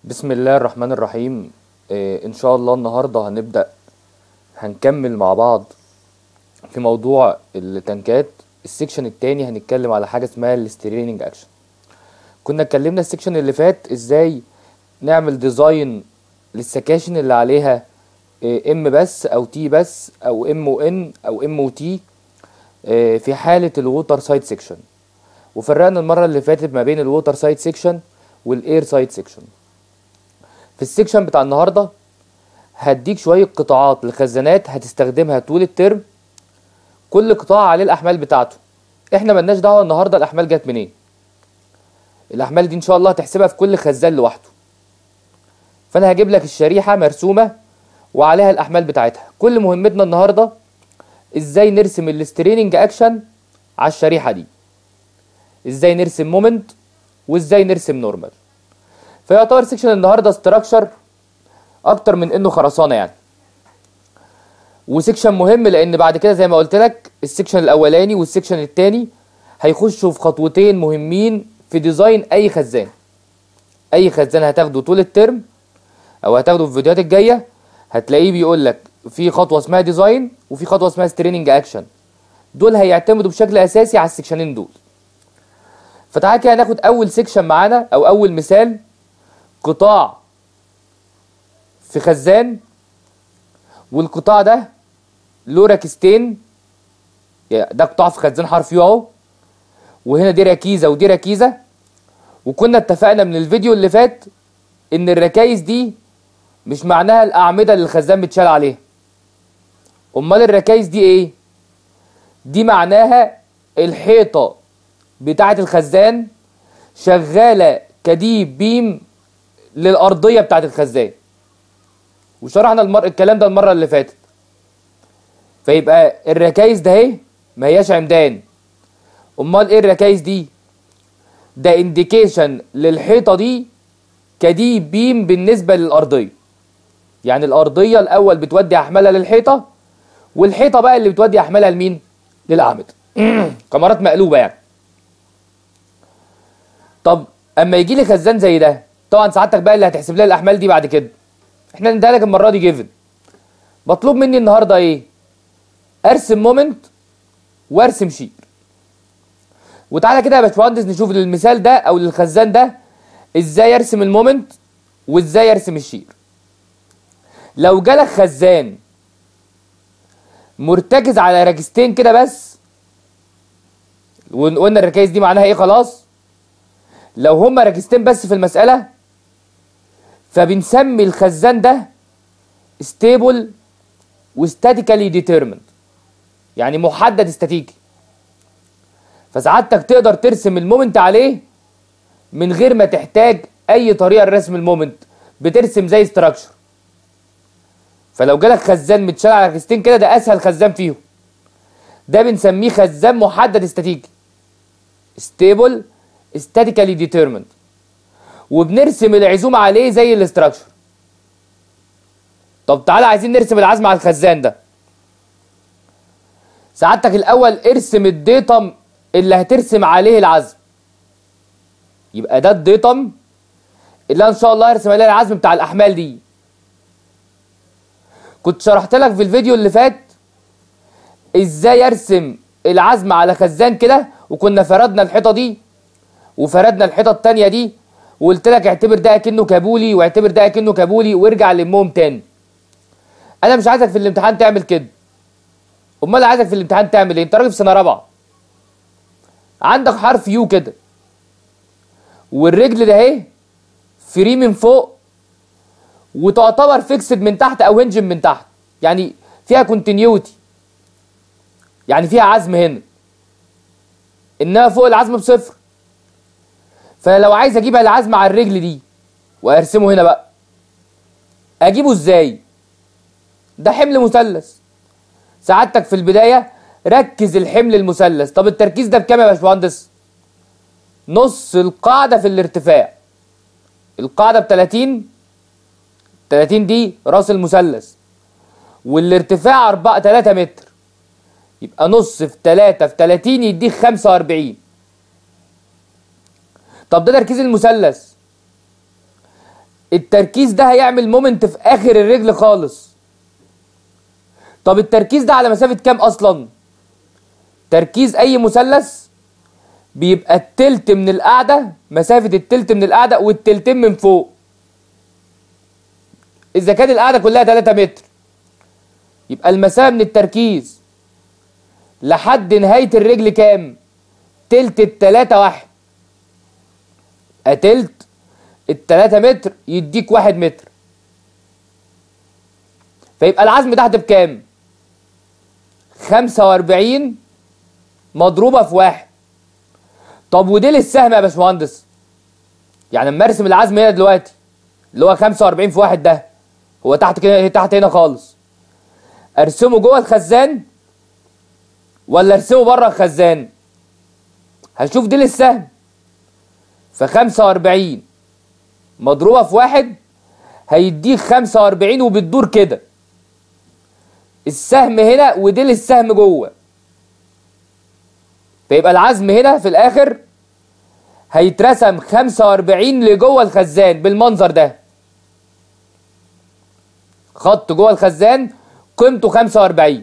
بسم الله الرحمن الرحيم. إن شاء الله النهاردة هنكمل مع بعض في موضوع التنكات. السكشن التاني هنتكلم على حاجة اسمها الستريننج اكشن. كنا اتكلمنا السكشن اللي فات ازاي نعمل ديزاين للسكاشن اللي عليها ام بس او تي بس او ام وان او ام وتي في حالة الووتر سايد سيكشن، وفرقنا المرة اللي فاتت ما بين الووتر سايد سيكشن والاير سايد سيكشن. في السكشن بتاع النهارده هديك شويه قطاعات لخزانات هتستخدمها طول الترم، كل قطاع عليه الاحمال بتاعته. احنا ملناش دعوه النهارده الاحمال جت منين، الاحمال دي ان شاء الله هتحسبها في كل خزان لوحده. فانا هجيب لك الشريحه مرسومه وعليها الاحمال بتاعتها. كل مهمتنا النهارده ازاي نرسم الستريننج اكشن على الشريحه دي، ازاي نرسم مومنت وازاي نرسم نورمال. فيعتبر سيكشن النهارده استراكشر اكتر من انه خرسانه يعني، وسيكشن مهم لان بعد كده زي ما قلت لك السيكشن الاولاني والسيكشن التاني هيخشوا في خطوتين مهمين في ديزاين اي خزان. اي خزان هتاخده طول الترم او هتاخده في الفيديوهات الجايه هتلاقيه بيقول لك في خطوه اسمها ديزاين وفي خطوه اسمها ستريننج اكشن. دول هيعتمدوا بشكل اساسي على السيكشنين دول. فتعالى كده ناخد اول سيكشن معانا او اول مثال، قطاع في خزان، والقطاع ده له ركيزتين. ده قطاع في خزان حرف يو اهو، وهنا دي ركيزه ودي ركيزه. وكنا اتفقنا من الفيديو اللي فات ان الركايز دي مش معناها الاعمده اللي الخزان بتشال عليها. امال الركايز دي ايه؟ دي معناها الحيطه بتاعه الخزان شغاله كديب بيم للارضيه بتاعه الخزان، وشرحنا الكلام ده المره اللي فاتت. فيبقى الركايز ده اهي ما هياش عمدان. امال ايه الركايز دي؟ ده انديكيشن للحيطه دي كدي بيم بالنسبه للارضيه. يعني الارضيه الاول بتودي احمالها للحيطه، والحيطه بقى اللي بتودي احمالها لمين؟ للعمد. كمرات مقلوبه يعني. طب اما يجي لي خزان زي ده، طبعا سعادتك بقى اللي هتحسب لها الاحمال دي بعد كده. احنا نديها لك المره دي جيفن. مطلوب مني النهارده ايه؟ ارسم مومنت وارسم شير. وتعالى كده يا باشمهندس نشوف للمثال ده او للخزان ده ازاي ارسم المومنت وازاي ارسم الشير. لو جالك خزان مرتكز على ركيزتين كده بس، وقلنا الركايز دي معناها ايه خلاص، لو هما ركيزتين بس في المسألة فبنسمي الخزان ده stable وstatically determined، يعني محدد استاتيكي. فسعادتك تقدر ترسم المومنت عليه من غير ما تحتاج اي طريقه لرسم المومنت، بترسم زي استراكشر. فلو جالك خزان متشال على ركيزتين كده، ده اسهل خزان فيهم، ده بنسميه خزان محدد استاتيكي stable statically determined، وبنرسم العزوم عليه زي الاستراكشر. طب تعالى عايزين نرسم العزم على الخزان ده. سعادتك الاول ارسم الديتم اللي هترسم عليه العزم. يبقى ده الديتم اللي انا ان شاء الله هرسم عليه العزم بتاع الاحمال دي. كنت شرحت لك في الفيديو اللي فات ازاي ارسم العزم على خزان كده، وكنا فردنا الحيطه دي وفردنا الحيطه التانيه دي، وقلت لك اعتبر ده اكنه كابولي واعتبر ده اكنه كابولي وارجع لمهم تاني. انا مش عايزك في الامتحان تعمل كده. امال عايزك في الامتحان تعمل ايه؟ انت راجل في سنه رابعه، عندك حرف يو كده، والرجل ده اهي فري من فوق وتعتبر فيكسد من تحت او هنجن من تحت، يعني فيها كونتينيوتي، يعني فيها عزم هنا، انها فوق العزم بصفر. فلو عايز اجيب العزم على الرجل دي وارسمه هنا بقى، اجيبه ازاي؟ ده حمل مثلث. سعادتك في البدايه ركز الحمل المثلث. طب التركيز ده بكام يا باشمهندس؟ نص القاعده في الارتفاع. القاعده ب 30 دي راس المثلث، والارتفاع 3 متر، يبقى نص في 3 في 30 يديك 45. طب ده تركيز المثلث. التركيز ده هيعمل مومنت في اخر الرجل خالص. طب التركيز ده على مسافة كام اصلا؟ تركيز اي مثلث بيبقى التلت من القاعدة، مسافة التلت من القاعدة والتلتين من فوق. اذا كان القاعدة كلها 3 متر يبقى المسافة من التركيز لحد نهاية الرجل كام؟ تلت التلاتة واحد. تلت التلاتة متر يديك 1 متر. فيبقى العزم تحت بكام؟ 45 مضروبة في 1. طب وديل السهم يا باشمهندس، يعني اما ارسم العزم هنا دلوقتي اللي هو 45 في 1 ده، هو تحت كده، تحت هنا خالص، ارسمه جوه الخزان ولا ارسمه بره الخزان؟ هشوف ديل السهم. ف 45 مضروبة في 1 هيديك 45 وبتدور كده. السهم هنا وديل السهم جوه. فيبقى العزم هنا في الاخر هيترسم 45 لجوه الخزان بالمنظر ده. خط جوه الخزان قيمته 45.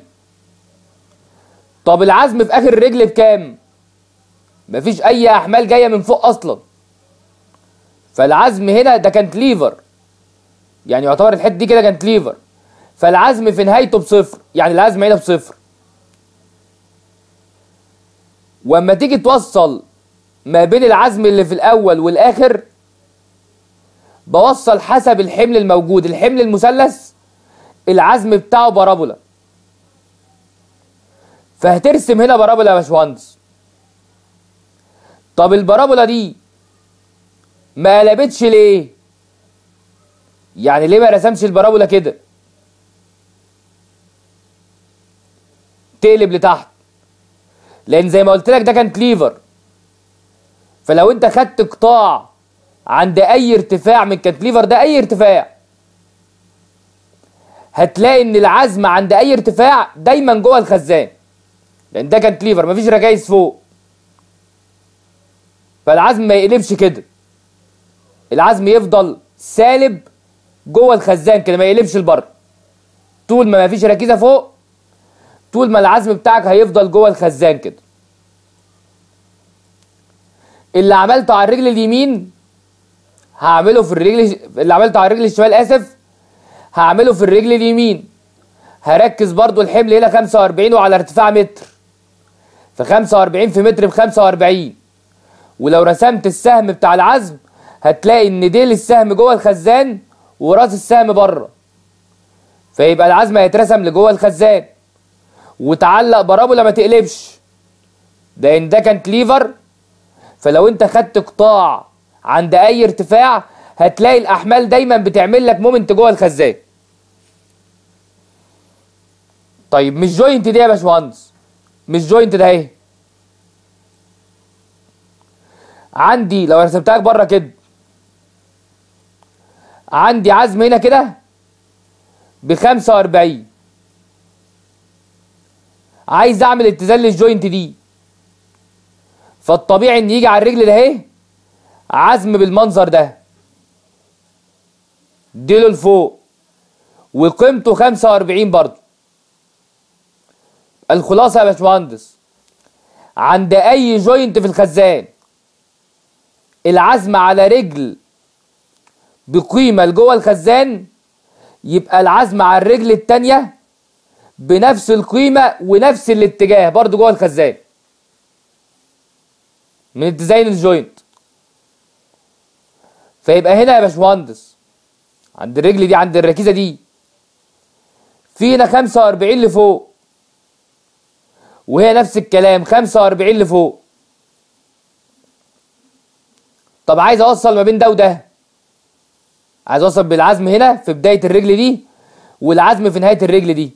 طب العزم في اخر الرجل بكام؟ مفيش اي احمال جايه من فوق اصلا. فالعزم هنا ده كانتليفر، يعني يعتبر الحته دي كده كانتليفر، فالعزم في نهايته بصفر، يعني العزم هنا بصفر. واما تيجي توصل ما بين العزم اللي في الاول والاخر، بوصل حسب الحمل الموجود. الحمل المثلث العزم بتاعه بارابولا، فهترسم هنا بارابولا يا باشمهندس. طب البارابولا دي ما قلبتش ليه؟ يعني ليه ما رسمش البارابولا كده تقلب لتحت؟ لان زي ما قلت لك ده كان كليفر، فلو انت خدت قطاع عند اي ارتفاع من الكانتليفر ده، اي ارتفاع، هتلاقي ان العزم عند اي ارتفاع دايما جوه الخزان، لان ده كانتليفر مفيش ركايز فوق، فالعزم ما يقلبش كده. العزم يفضل سالب جوه الخزان كده، ما يقلبش لبره. طول ما مفيش ركيزه فوق، طول ما العزم بتاعك هيفضل جوه الخزان كده. اللي عملته على الرجل اليمين هعمله في الرجل، اللي عملته على الرجل الشمال اسف هعمله في الرجل اليمين. هركز برضو الحمل هنا 45 وعلى ارتفاع متر، ف 45 في متر ب 45. ولو رسمت السهم بتاع العزم هتلاقي ان ديل السهم جوه الخزان وراس السهم بره، فيبقى العزم هيترسم لجوه الخزان وتعلق بارابولا ما تقلبش، لان ده كان كليفر. فلو انت خدت قطاع عند اي ارتفاع هتلاقي الاحمال دايما بتعمل لك مومنت جوه الخزان. طيب مش جوينت دي يا باشمهندس، مش جوينت ده اهي، عندي لو رسمتها لك بره كده، عندي عزم هنا كده ب 45، عايز اعمل اتزان للجوينت دي، فالطبيعي ان يجي على الرجل ده اهي عزم بالمنظر ده، ديله لفوق وقيمته 45 برضه. الخلاصه يا باشمهندس، عند اي جوينت في الخزان العزم على رجل بقيمه لجوه الخزان، يبقى العزم على الرجل التانيه بنفس القيمه ونفس الاتجاه برضه جوه الخزان من اتزان الجوينت. فيبقى هنا يا باشمهندس عند الرجل دي، عند الركيزه دي، في هنا 45 لفوق، وهي نفس الكلام 45 لفوق. طب عايز اوصل ما بين ده وده، عايز اوصل بالعزم هنا في بدايه الرجل دي والعزم في نهايه الرجل دي.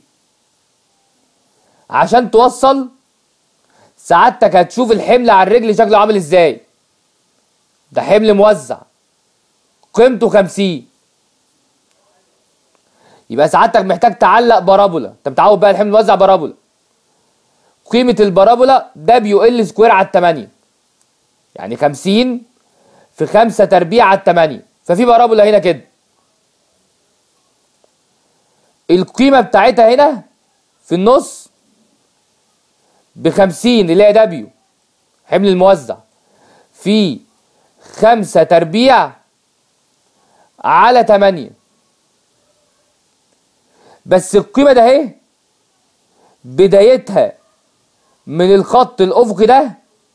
عشان توصل سعادتك هتشوف الحمل على الرجل شكله عامل ازاي. ده حمل موزع قيمته 50، يبقى سعادتك محتاج تعلق بارابولا. انت متعود بقى الحمل موزع بارابولا، قيمه البارابولا دبليو ال سكوير على 8، يعني 50 في 5 تربيع على 8. ففي بارابولا هنا كده القيمة بتاعتها هنا في النص ب50 اللي هي دبليو حمل الموزع في 5 تربيع على 8. بس القيمة ده اهي بدايتها من الخط الأفقي ده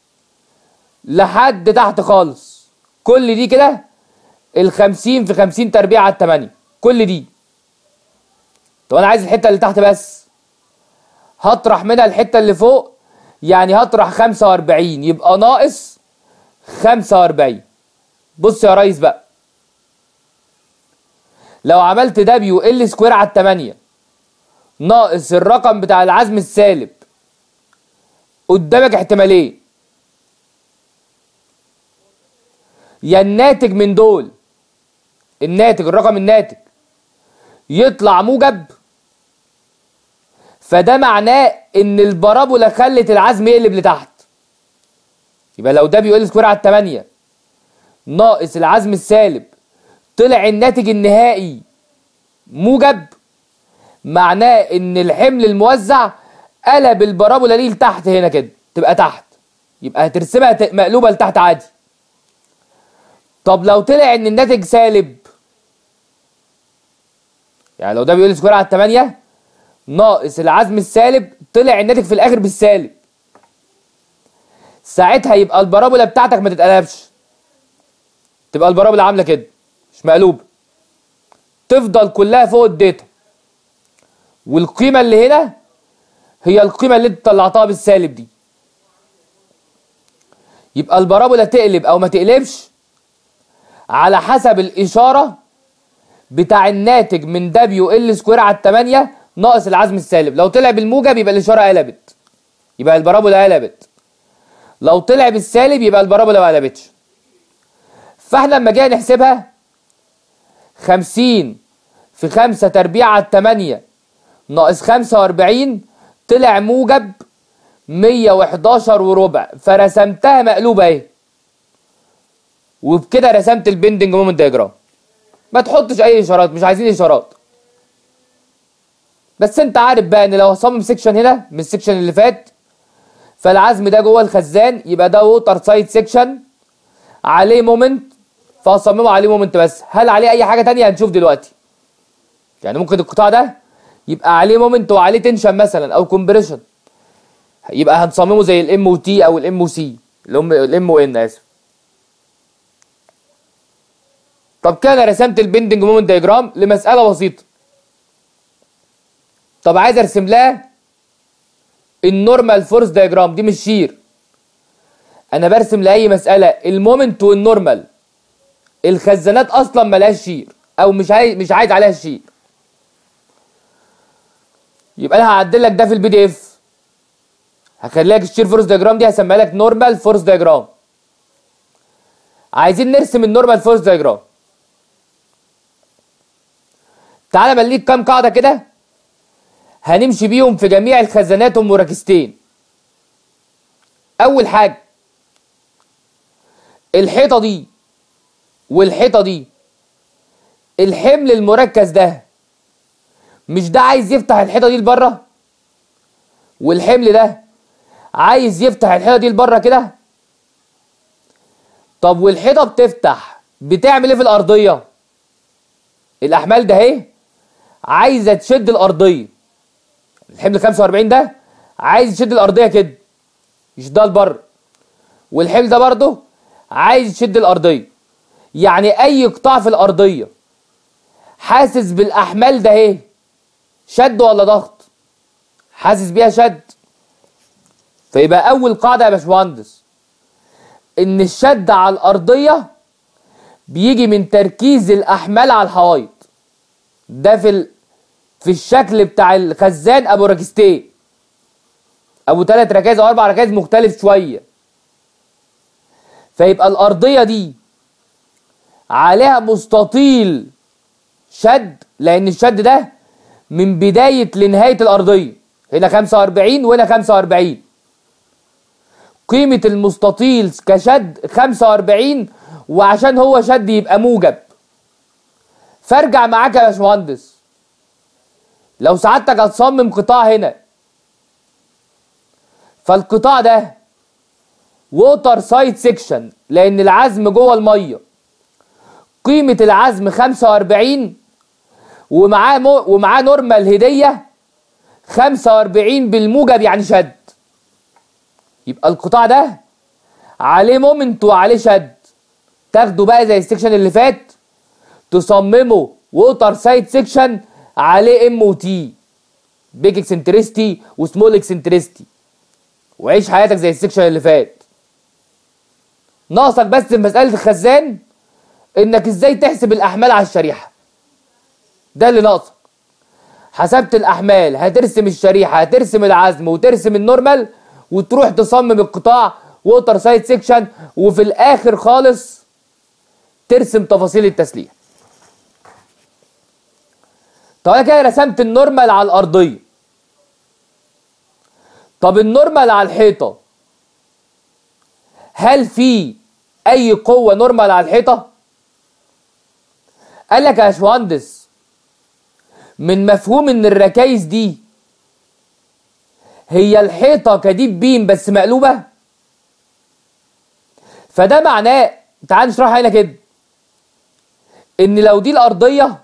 لحد تحت خالص، كل دي كده 50 في 50 تربيع على 8 كل دي. طب أنا عايز الحتة اللي تحت بس، هطرح منها الحتة اللي فوق، يعني هطرح 45 يبقى ناقص 45. بص يا ريس بقى، لو عملت دبليو ال سكوير على 8 ناقص الرقم بتاع العزم السالب، قدامك احتمالين، يا الناتج من دول، الرقم الناتج يطلع موجب، فده معناه ان البارابولا خلت العزم يقلب لتحت. يبقى لو ده بيقول سكوير على 8 ناقص العزم السالب طلع الناتج النهائي موجب، معناه ان الحمل الموزع قلب البارابولا دي لتحت هنا كده، تبقى تحت، يبقى هترسمها مقلوبه لتحت عادي. طب لو طلع ان الناتج سالب، يعني لو ده بيقول سكوير على 8 ناقص العزم السالب طلع الناتج في الاخر بالسالب، ساعتها يبقى البارابولا بتاعتك ما تتقلبش، تبقى البارابولا عامله كده مش مقلوبه، تفضل كلها فوق الداتا، والقيمه اللي هنا هي القيمه اللي انت طلعتها بالسالب دي. يبقى البارابولا تقلب او ما تقلبش على حسب الاشاره بتاع الناتج من دبليو ال سكوير على 8 ناقص العزم السالب. لو طلع بالموجب يبقى الاشاره قلبت، يبقى البارابولا قلبت. لو طلع بالسالب يبقى البارابولا ما قلبتش. فاحنا لما جينا نحسبها 50 في 5 تربيع على 8 ناقص 45 طلع موجب 111 وربع، فرسمتها مقلوبه اهي، وبكده رسمت البندنج مومنت دياجرام. ما تحطش اي اشارات، مش عايزين اشارات، بس انت عارف بقى ان لو هصمم سيكشن هنا من السيكشن اللي فات، فالعزم ده جوه الخزان يبقى ده ووتر سايد سيكشن عليه مومنت، فهصممه عليه مومنت بس. هل عليه اي حاجه تانية؟ هنشوف دلوقتي. يعني ممكن القطاع ده يبقى عليه مومنت وعليه تنشن مثلا او كومبريشن، يبقى هنصممه زي الام او تي او الام او سي، الام او ان اسف. طب كده انا رسمت البندنج مومنت دياجرام لمساله بسيطه. طب عايز ارسم لها النورمال فورس دياجرام، دي مش شير، انا برسم لاي مساله المومنت والنورمال. الخزانات اصلا ملهاش شير او مش عايز عليها الشير، يبقى انا هعدل لك ده في البي دي اف، هخلي لك الشير فورس دياجرام دي هسميها لك نورمال فورس دياجرام. عايزين نرسم النورمال فورس دياجرام. تعالى مليك كام قاعده كده هنمشي بيهم في جميع الخزانات ومراكزتين. اول حاجه الحيطه دي والحيطه دي، الحمل المركز ده مش ده عايز يفتح الحيطه دي لبره، والحمل ده عايز يفتح الحيطه دي لبره كده. طب والحيطه بتفتح بتعمل ايه في الارضيه؟ الاحمال ده اهي عايزه تشد الارضيه، الحمل 45 ده عايز يشد الارضيه كده يشدها لبره، والحمل ده برضه عايز يشد الارضيه. يعني اي قطاع في الارضيه حاسس بالاحمال ده اهي شد ولا ضغط؟ حاسس بيها شد. فيبقى اول قاعده يا باشمهندس ان الشد على الارضيه بيجي من تركيز الاحمال على الحوايط. ده في الشكل بتاع الخزان ابو ركزتين، ابو 3 ركائز او 4 ركائز مختلف شويه. فيبقى الارضيه دي عليها مستطيل شد، لان الشد ده من بدايه لنهايه الارضيه، هنا 45 وهنا 45. قيمه المستطيل كشد 45، وعشان هو شد يبقى موجب. فارجع معاك يا باشمهندس، لو سعادتك هتصمم قطاع هنا، فالقطاع ده ووتر سايد سيكشن لان العزم جوه الميه، قيمه العزم 45 ومعاه نورمال هديه 45 بالموجب يعني شد، يبقى القطاع ده عليه مومنت وعليه شد. تاخده بقى زي السكشن اللي فات تصممه ووتر سايد سيكشن عليه ام وتي، بيج اكسنتريستي وسمول اكسنتريستي، وعيش حياتك زي السكشن اللي فات. ناقصك بس في مساله الخزان انك ازاي تحسب الاحمال على الشريحه، ده اللي ناقصك. حسبت الاحمال، هترسم الشريحه، هترسم العزم وترسم النورمال، وتروح تصمم القطاع ووتر سايد سيكشن، وفي الاخر خالص ترسم تفاصيل التسليح. طب انا كده رسمت النورمال على الارضيه. طب النورمال على الحيطه، هل في اي قوه نورمال على الحيطه؟ قال لك يا باشمهندس من مفهوم ان الركايز دي هي الحيطه كديب بيم بس مقلوبه، فده معناه، تعال نشرحها هنا كده، ان لو دي الارضيه،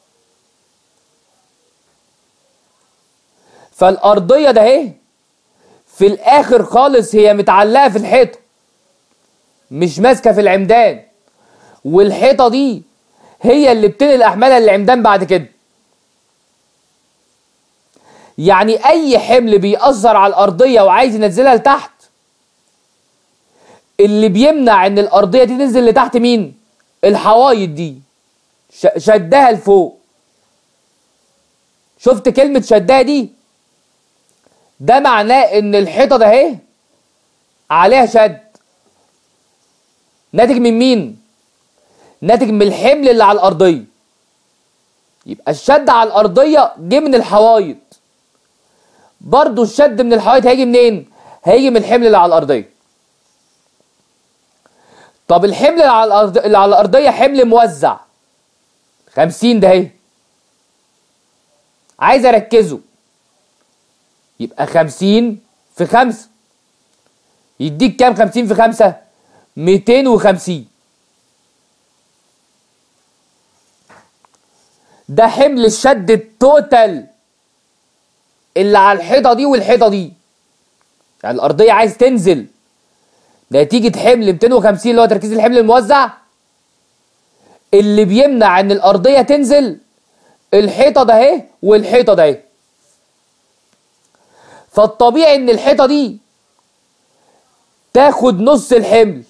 فالارضيه ده اهي في الاخر خالص هي متعلقه في الحيطه مش ماسكه في العمدان، والحيطه دي هي اللي بتنقل احمالها للعمدان بعد كده. يعني اي حمل بيأثر على الارضيه وعايز ينزلها لتحت، اللي بيمنع ان الارضيه دي تنزل لتحت مين؟ الحوايط دي شدها لفوق. شفت كلمه شدها دي؟ ده معناه ان الحيطه ده اهي عليها شد، ناتج من مين؟ ناتج من الحمل اللي على الارضيه. يبقى الشد على الارضيه جه من الحوايط، برضو الشد من الحوايط هيجي منين؟ هيجي من الحمل اللي على الارضيه. طب الحمل اللي على الارضيه حمل موزع 50 ده اهي، عايز اركزه، يبقى 50 في 5 يديك كام؟ 50 في 5 250. ده حمل الشد التوتال اللي على الحيطه دي والحيطه دي. يعني الارضيه عايز تنزل نتيجه حمل 250 اللي هو تركيز الحمل الموزع، اللي بيمنع ان الارضيه تنزل الحيطه ده اهي والحيطه ده اهي. فالطبيعي ان الحيطه دي تاخد نص الحمل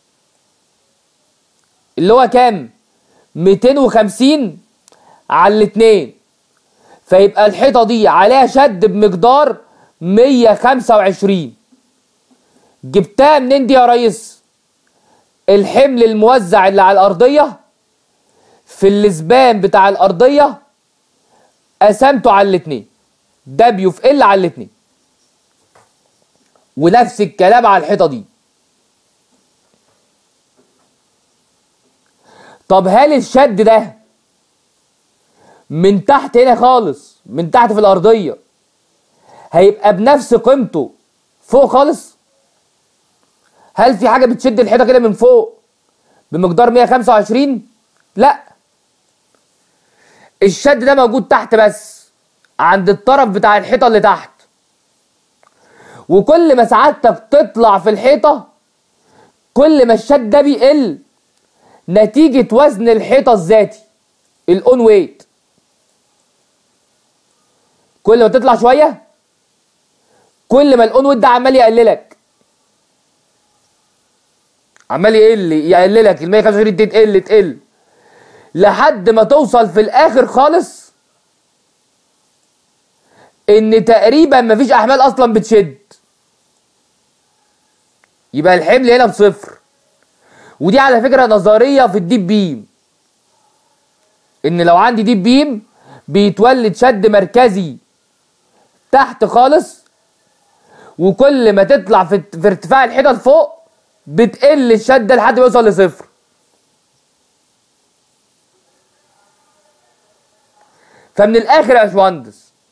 اللي هو كام؟ 250 على الاتنين، فيبقى الحيطه دي عليها شد بمقدار 125. جبتها منين دي يا ريس؟ الحمل الموزع اللي على الارضيه في الاسبان بتاع الارضيه قسمته على الاتنين، دبليو في ال على الاتنين، ونفس الكلام على الحيطه دي. طب هل الشد ده من تحت هنا خالص، من تحت في الارضيه، هيبقى بنفس قيمته فوق خالص؟ هل في حاجه بتشد الحيطه كده من فوق بمقدار 125؟ لا، الشد ده موجود تحت بس عند الطرف بتاع الحيطه اللي تحت، وكل ما سعادتك تطلع في الحيطه كل ما الشد ده بيقل نتيجه وزن الحيطه الذاتي، الاون ويت. كل ما تطلع شويه كل ما الاون ويت ده عمال يقللك، عمال يقللك ال 125 دي تقل لحد ما توصل في الاخر خالص ان تقريبا مفيش احمال اصلا بتشد، يبقى الحمل هنا بصفر. ودي على فكره نظريه في الديب بيم، ان لو عندي ديب بيم بيتولد شد مركزي تحت خالص، وكل ما تطلع في ارتفاع الحيطه لفوق بتقل الشده لحد ما يوصل لصفر. فمن الاخر يا باشمهندس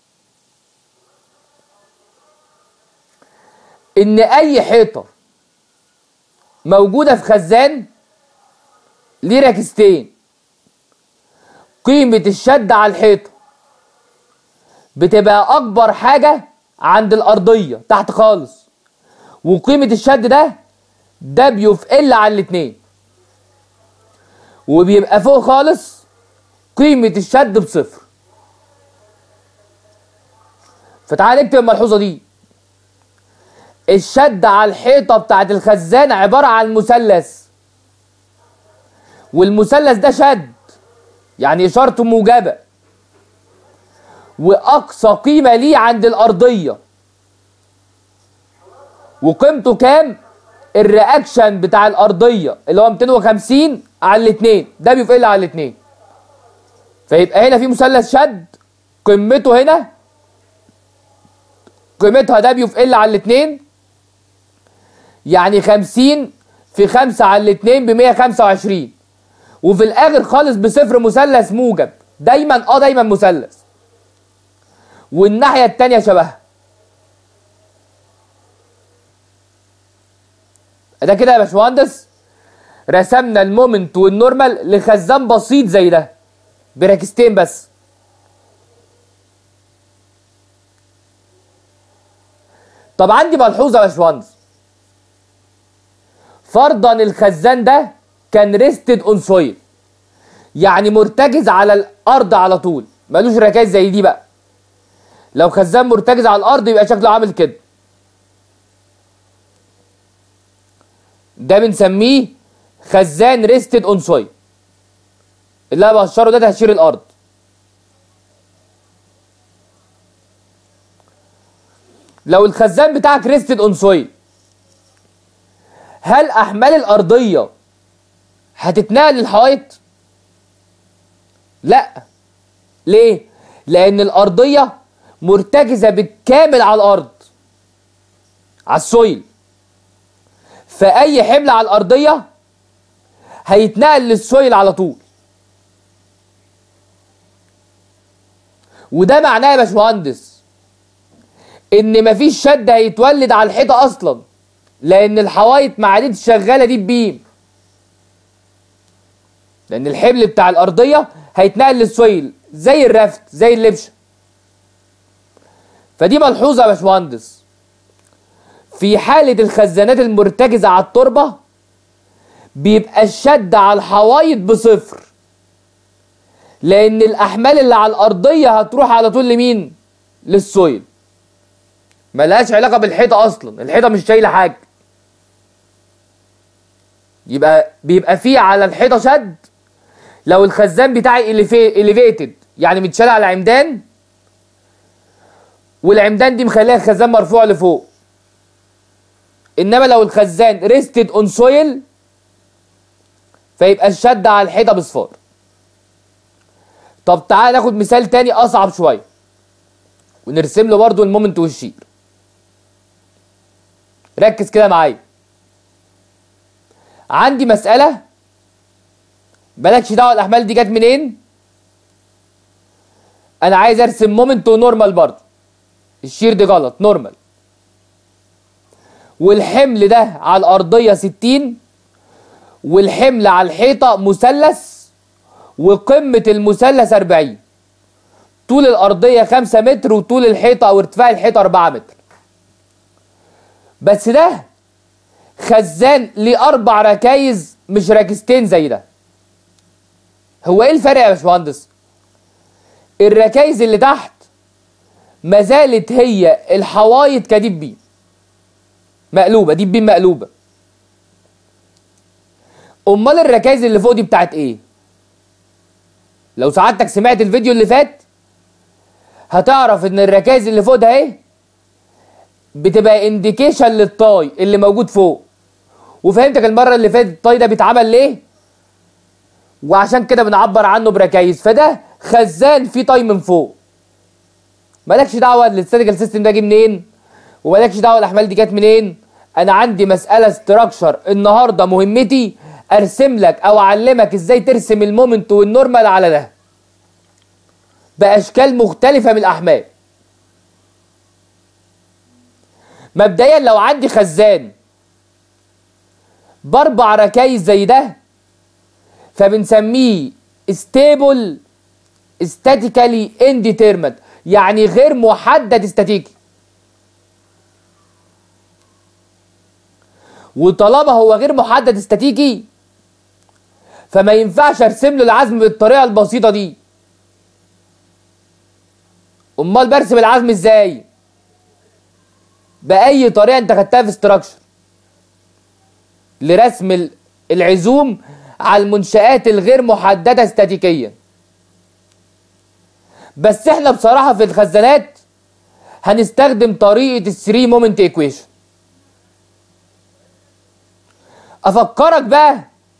ان اي حيطه موجوده في خزان ليه ركستين، قيمه الشد على الحيطه بتبقى اكبر حاجه عند الارضيه تحت خالص، وقيمه الشد ده بيفقل على الاتنين، وبيبقى فوق خالص قيمه الشد بصفر. فتعال نكتب الملحوظه دي. الشد على الحيطه بتاعت الخزان عباره عن مثلث، والمثلث ده شد يعني اشارته موجبه، واقصى قيمه ليه عند الارضيه، وقيمته كام؟ الرياكشن بتاع الارضيه اللي هو 250 على الاتنين، ده بيفقل على الاتنين. فيبقى هنا في مثلث شد قيمته هنا قيمتها ده بيفقل على الاتنين، يعني 50 في 5 على الاتنين ب125، وفي الاخر خالص بصفر مثلث موجب دايما مثلث، والناحيه التانيه شبهها. ده كده يا باشمهندس رسمنا المومنت والنورمال لخزان بسيط زي ده بركستين بس. طب عندي ملحوظه يا باشمهندس، فرضا الخزان ده كان ريستد اون سويل، يعني مرتكز على الارض على طول، مالوش ركائز زي دي بقى. لو خزان مرتكز على الارض يبقى شكله عامل كده، ده بنسميه خزان ريستد اون سويل. اللي انا بهشره ده تهشير الارض. لو الخزان بتاعك ريستد اون سويل، هل احمال الارضيه هتتنقل للحوائط؟ لا. ليه؟ لان الارضيه مرتكزه بالكامل على الارض، على السويل، فاي حمل على الارضيه هيتنقل للسويل على طول. وده معناه يا باشمهندس ان مفيش شد هيتولد على الحيطه اصلا، لان الحوايط ما عادتش شغاله دي ببيم، لان الحمل بتاع الارضيه هيتنقل للسويل زي الرفت زي اللبشه. فدي ملحوظه يا باشمهندس، في حاله الخزانات المرتكزه على التربه بيبقى الشد على الحوايط بصفر، لان الاحمال اللي على الارضيه هتروح على طول لمين؟ للسويل، ملهاش علاقه بالحيطه اصلا، الحيطه مش شايله حاجه. بيبقى فيه على الحيطه شد لو الخزان بتاعي اليفيتد، يعني متشال على عمدان، والعمدان دي مخليها الخزان مرفوع لفوق. انما لو الخزان ريستد اون سويل فيبقى الشد على الحيطه بصفار. طب تعال ناخد مثال تاني اصعب شويه ونرسم له برضو المومنت والشير. ركز كده معايا. عندي مساله مالكش دعوه الاحمال دي جت منين، انا عايز ارسم مومنت ونورمال برضو. الشير دي غلط، نورمال. والحمل ده على الارضيه 60، والحمل على الحيطه مثلث، وقمه المثلث 40، طول الارضيه 5 متر، وطول الحيطه او ارتفاع الحيطه 4 متر. بس ده خزان ليه 4 ركايز مش راكزتين زي ده. هو ايه الفرق يا باشمهندس؟ الركايز اللي تحت ما زالت هي الحوايط كديب بيم مقلوبه، دي بيم مقلوبه. امال الركايز اللي فوق دي بتاعت ايه؟ لو سعادتك سمعت الفيديو اللي فات هتعرف ان الركايز اللي فوق ده ايه بتبقى انديكيشن للطاي اللي موجود فوق، وفهمتك المره اللي فاتت الطاي ده بيتعمل ليه، وعشان كده بنعبر عنه بركايز. فده خزان فيه طاي من فوق، مالكش دعوه الاستاتيكال سيستم ده جه منين، ومالكش دعوه الاحمال دي جت منين. انا عندي مساله ستراكشر النهارده مهمتي ارسم لك او اعلمك ازاي ترسم المومنت والنورمال على ده باشكال مختلفه من الاحمال. مبدئيا لو عندي خزان باربع ركايز زي ده فبنسميه stable statically indeterminate، يعني غير محدد استاتيكي. وطالما هو غير محدد استاتيكي فما ينفعش ارسم له العزم بالطريقه البسيطه دي. امال برسم العزم ازاي؟ باي طريقه انت خدتها في استراكشر لرسم العزوم على المنشآت الغير محدده استاتيكيا. بس احنا بصراحه في الخزانات هنستخدم طريقه الثري مومنت ايكويشن. افكرك بقى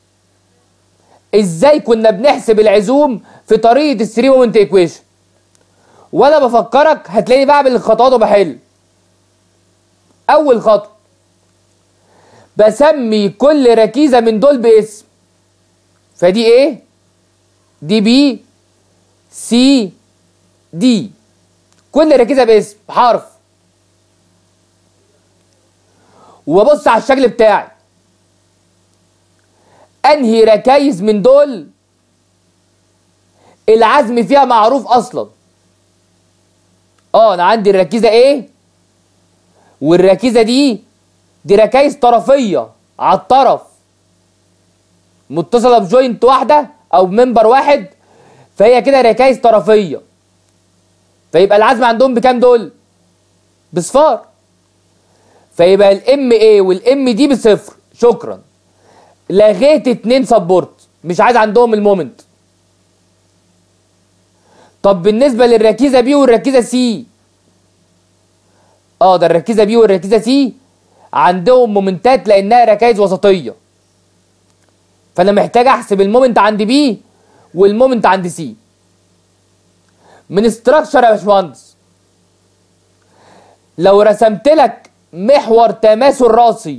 ازاي كنا بنحسب العزوم في طريقه الثري مومنت ايكويشن، وانا بفكرك هتلاقيني بعمل الخطوات وبحل. اول خطوه بسمي كل ركيزه من دول باسم، فدي ايه، دي بي، سي، دي، كل ركيزه باسم حرف. وببص على الشكل بتاعي انهي ركايز من دول العزم فيها معروف اصلا. انا عندي الركيزه ايه والركيزه دي ركايز طرفيه على الطرف متصله بجوينت واحده او بممبر واحد، فهي كده ركايز طرفيه. فيبقى العزم عندهم بكام دول؟ بصفار. فيبقى الام ايه والام دي بصفر. شكرا، لغيت 2 سبورت، مش عايز عندهم المومنت. طب بالنسبه للركيزه بي والركيزه سي، ده الركيزه بي والركيزه سي عندهم مومنتات لانها ركائز وسطيه، فانا محتاج احسب المومنت عند بي والمومنت عند سي. من استراكشر يا باشمهندس لو رسمت لك محور تماثل راسي،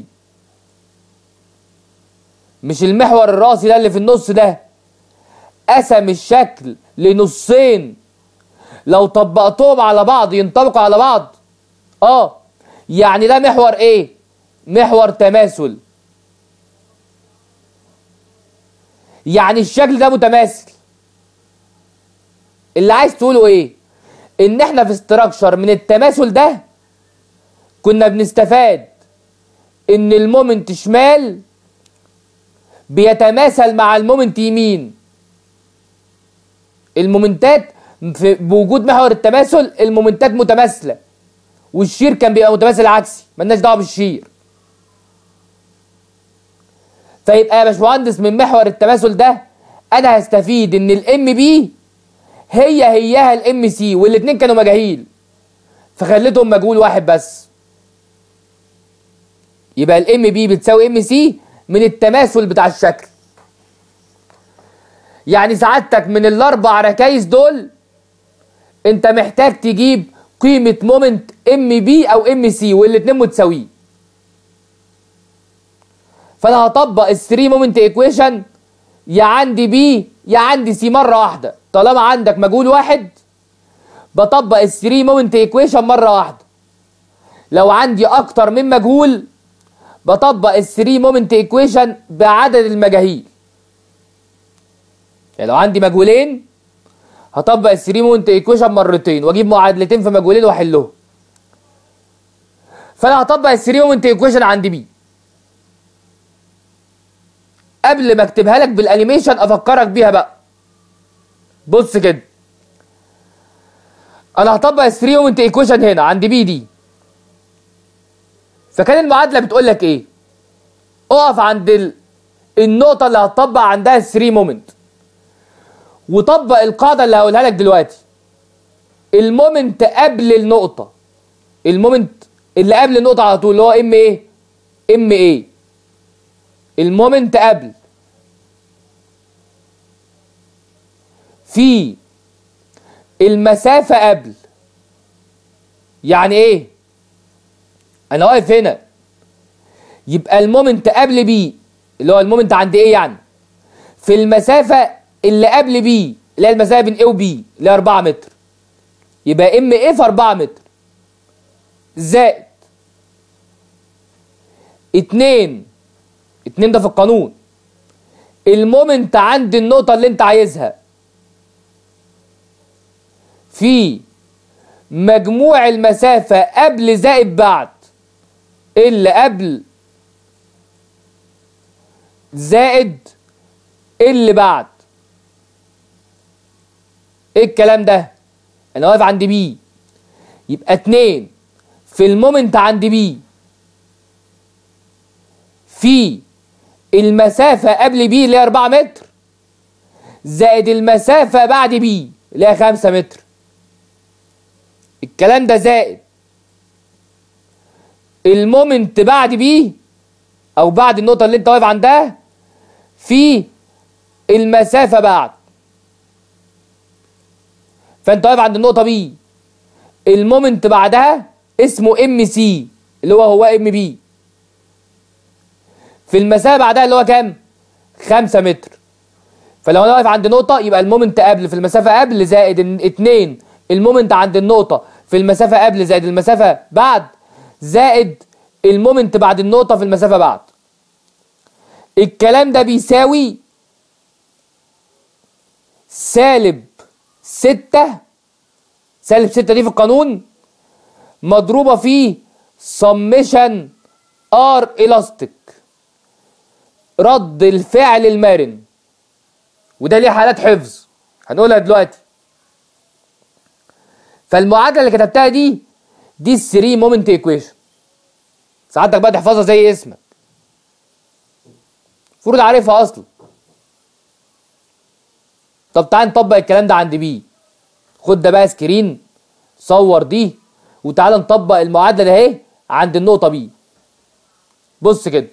مش المحور الراسي ده اللي في النص ده، قسم الشكل لنصين لو طبقتهم على بعض ينطبقوا على بعض، يعني ده محور ايه؟ محور تماثل. يعني الشكل ده متماثل. اللي عايز تقوله ايه؟ ان احنا في استراكشر من التماثل ده كنا بنستفاد ان المومنت شمال بيتماثل مع المومنت يمين. المومنتات بوجود محور التماثل المومنتات متماثله، والشير كان بيبقى متماثل عكسي، مالناش دعوه بالشير. فيبقى يا باشمهندس من محور التماثل ده انا هستفيد ان الام بي هيها الام سي، والاثنين كانوا مجاهيل فخليتهم مجهول واحد بس. يبقى الام بي بتساوي ام سي من التماثل بتاع الشكل. يعني سعادتك من الاربع ركايز دول انت محتاج تجيب قيمه مومنت ام بي او ام سي والاثنين متساويين. فانا هطبق الثري مومنت ايكويشن يا عندي بي يا عندي سي مره واحده. طالما عندك مجهول واحد بطبق الثري مومنت ايكويشن مره واحده. لو عندي اكتر من مجهول بطبق الثري مومنت ايكويشن بعدد المجاهيل. يعني لو عندي مجهولين هطبق الثري مومنت ايكويشن مرتين واجيب معادلتين في مجهولين واحلهم. فانا هطبق الثري مومنت ايكويشن عند بي. قبل ما اكتبها لك بالانيميشن افكرك بيها بقى. بص كده، انا هطبق الثري مومنت ايكويشن هنا عند بي دي. فكان المعادله بتقول لك ايه؟ اقف عند النقطه اللي هتطبق عندها الثري مومنت وطبق القاعده اللي هقولها لك دلوقتي. المومنت قبل النقطه، المومنت اللي قبل النقطه على طول اللي هو ام ايه؟ ام ايه. المومنت قبل في المسافه قبل. يعني ايه؟ انا واقف هنا يبقى المومنت قبل بي اللي هو المومنت عند ايه يعني في المسافه اللي قبل بي اللي هي المسافه بين ايه وبي اللي هي 4 متر. يبقى ام ايه في 4 متر زائد اتنين ده في القانون، المومنت عند النقطة اللي انت عايزها في مجموع المسافة قبل زائد بعد اللي قبل زائد اللي بعد. ايه الكلام ده؟ انا واقف عند بي، يبقى 2 في المومنت عند بي في المسافة قبل بي اللي هي 4 متر زائد المسافة بعد بي اللي هي 5 متر. الكلام ده زائد المومنت بعد بي او بعد النقطة اللي انت واقف عندها في المسافة بعد. فانت واقف عند النقطة بي، المومنت بعدها اسمه ام سي اللي هو ام بي، في المسافة بعدها اللي هو كام؟ 5 متر. فلو انا واقف عند نقطة يبقى المومنت قبل في المسافة قبل زائد 2 المومنت عند النقطة في المسافة قبل زائد المسافة بعد زائد المومنت بعد النقطة في المسافة بعد. الكلام ده بيساوي سالب 6. سالب 6 دي في القانون مضروبة في سمشن ار الاستيك، رد الفعل المرن، وده ليه حالات حفظ هنقولها دلوقتي. فالمعادله اللي كتبتها دي ال 3 مومنت ايكويشن، ساعتك بقى تحفظها زي اسمك، المفروض عارفها اصلا. طب تعال نطبق الكلام ده عند بي. خد ده بقى سكرين، صور دي وتعال نطبق المعادله ده اهي عند النقطه بي. بص كده،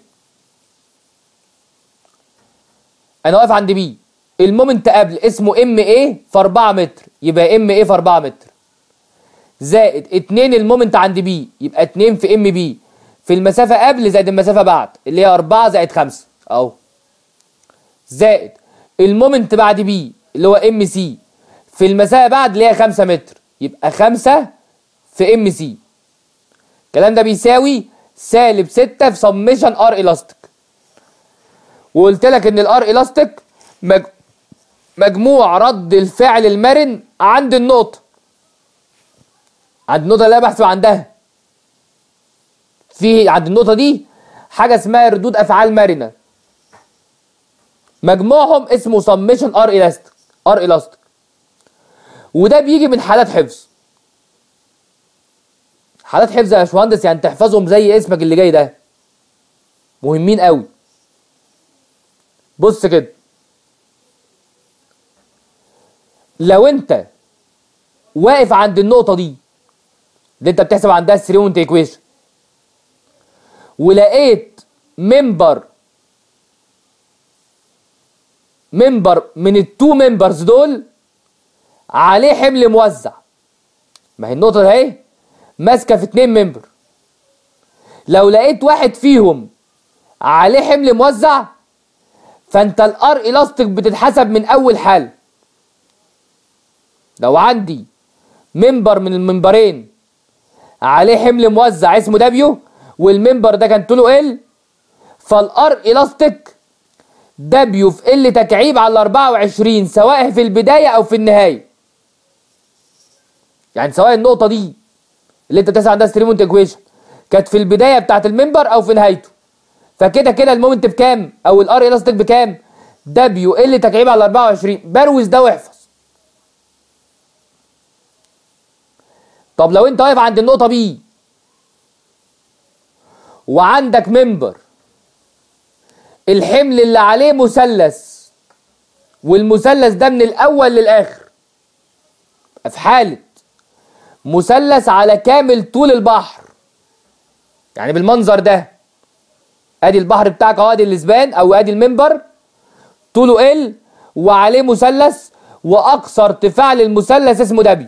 انا واقف عند بي، المومنت قبل اسمه ام ايه في 4 متر يبقى ام ايه في 4 متر زائد 2 المومنت عند بي يبقى 2 في ام بي في المسافه قبل زائد المسافه بعد اللي هي 4 زائد 5 اهو، زائد المومنت بعد بي اللي هو ام سي في المسافه بعد اللي هي 5 متر يبقى 5 في ام سي. الكلام ده بيساوي سالب 6 في سمشن ار الاستيك. وقلت لك ان الار الاستيك مجموع رد الفعل المرن عند النقطه، عند النقطه اللي انا بحسب عندها. في عند النقطه دي حاجه اسمها ردود افعال مرنه، مجموعهم اسمه سمشن ار الاستيك، وده بيجي من حالات حفظ. حالات حفظ يا باشمهندس يعني تحفظهم زي اسمك اللي جاي ده، مهمين قوي. بص كده، لو انت واقف عند النقطه دي اللي انت بتحسب عندها الثري مومنت ايكويشن ولقيت ممبر من التو ممبرز دول عليه حمل موزع، ما هي النقطه دي اهي ماسكه في 2 ممبر، لو لقيت واحد فيهم عليه حمل موزع فانت الار الاستيك بتتحسب من اول حاله. لو عندي ممبر من الممبرين عليه حمل موزع اسمه دبليو والممبر ده كان طوله ال، فالار الاستيك دبليو في ال تكعيب على 24 سواء في البدايه او في النهايه. يعني سواء النقطه دي اللي انت بتسعى عندها ستريمونت ايكويشن كانت في البدايه بتاعت الممبر او في نهايته، فكده كده المومنت بكام او الار الاستيك بكام؟ دبليو ال تكعيب على 24. بروز ده واحفظ. طب لو انت واقف عند النقطه بي وعندك ممبر الحمل اللي عليه مثلث والمثلث ده من الاول للاخر، في حاله مثلث على كامل طول البحر، يعني بالمنظر ده، ادي البحر بتاعك اهو، ادي الاسبان او ادي الممبر طوله ال وعليه مثلث واقصى ارتفاع للمثلث اسمه دبي.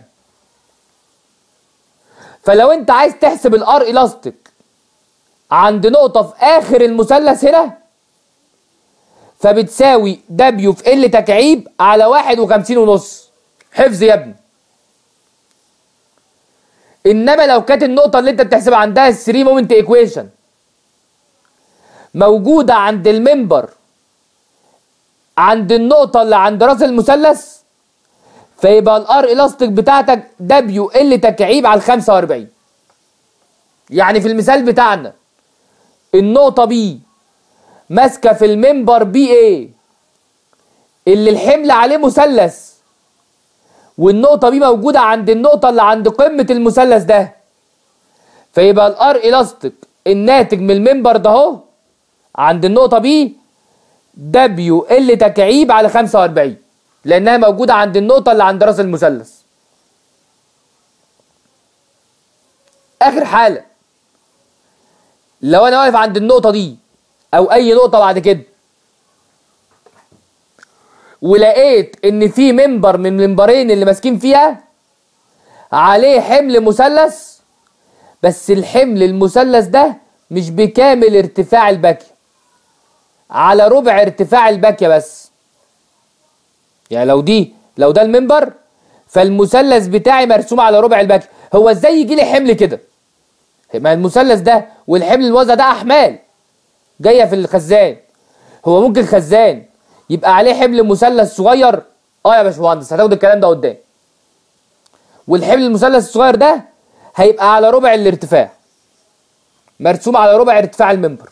فلو انت عايز تحسب الار الاستيك عند نقطه في اخر المثلث هنا فبتساوي دبليو في ال تكعيب على 51.5. حفظ يا ابني. انما لو كانت النقطه اللي انت بتحسب عندها الثري مومنت ايكويشن موجودة عند الممبر عند النقطة اللي عند راس المثلث، فيبقى الار الاستيك بتاعتك دبليو ال تكعيب على 45. يعني في المثال بتاعنا النقطة بي ماسكة في الممبر بي ايه اللي الحمل عليه مثلث، والنقطة بي موجودة عند النقطة اللي عند قمة المثلث ده، فيبقى الار الاستيك الناتج من الممبر ده اهو عند النقطة بي دبليو ال تكعيب على 45، لانها موجودة عند النقطة اللي عند راس المثلث. اخر حالة لو انا واقف عند النقطة دي او اي نقطة بعد كده ولقيت ان في منبر من المنبرين اللي ماسكين فيها عليه حمل مثلث، بس الحمل المثلث ده مش بكامل ارتفاع الباكية، على ربع ارتفاع الباكية بس. يعني لو ده المنبر فالمثلث بتاعي مرسوم على ربع الباكية. هو ازاي يجي لي حمل كده؟ ما المثلث ده والحمل الموزع ده احمال جايه في الخزان. هو ممكن خزان يبقى عليه حمل مثلث صغير؟ يا باشمهندس هتاخد الكلام ده قدام. والحمل المثلث الصغير ده هيبقى على ربع الارتفاع، مرسوم على ربع ارتفاع المنبر.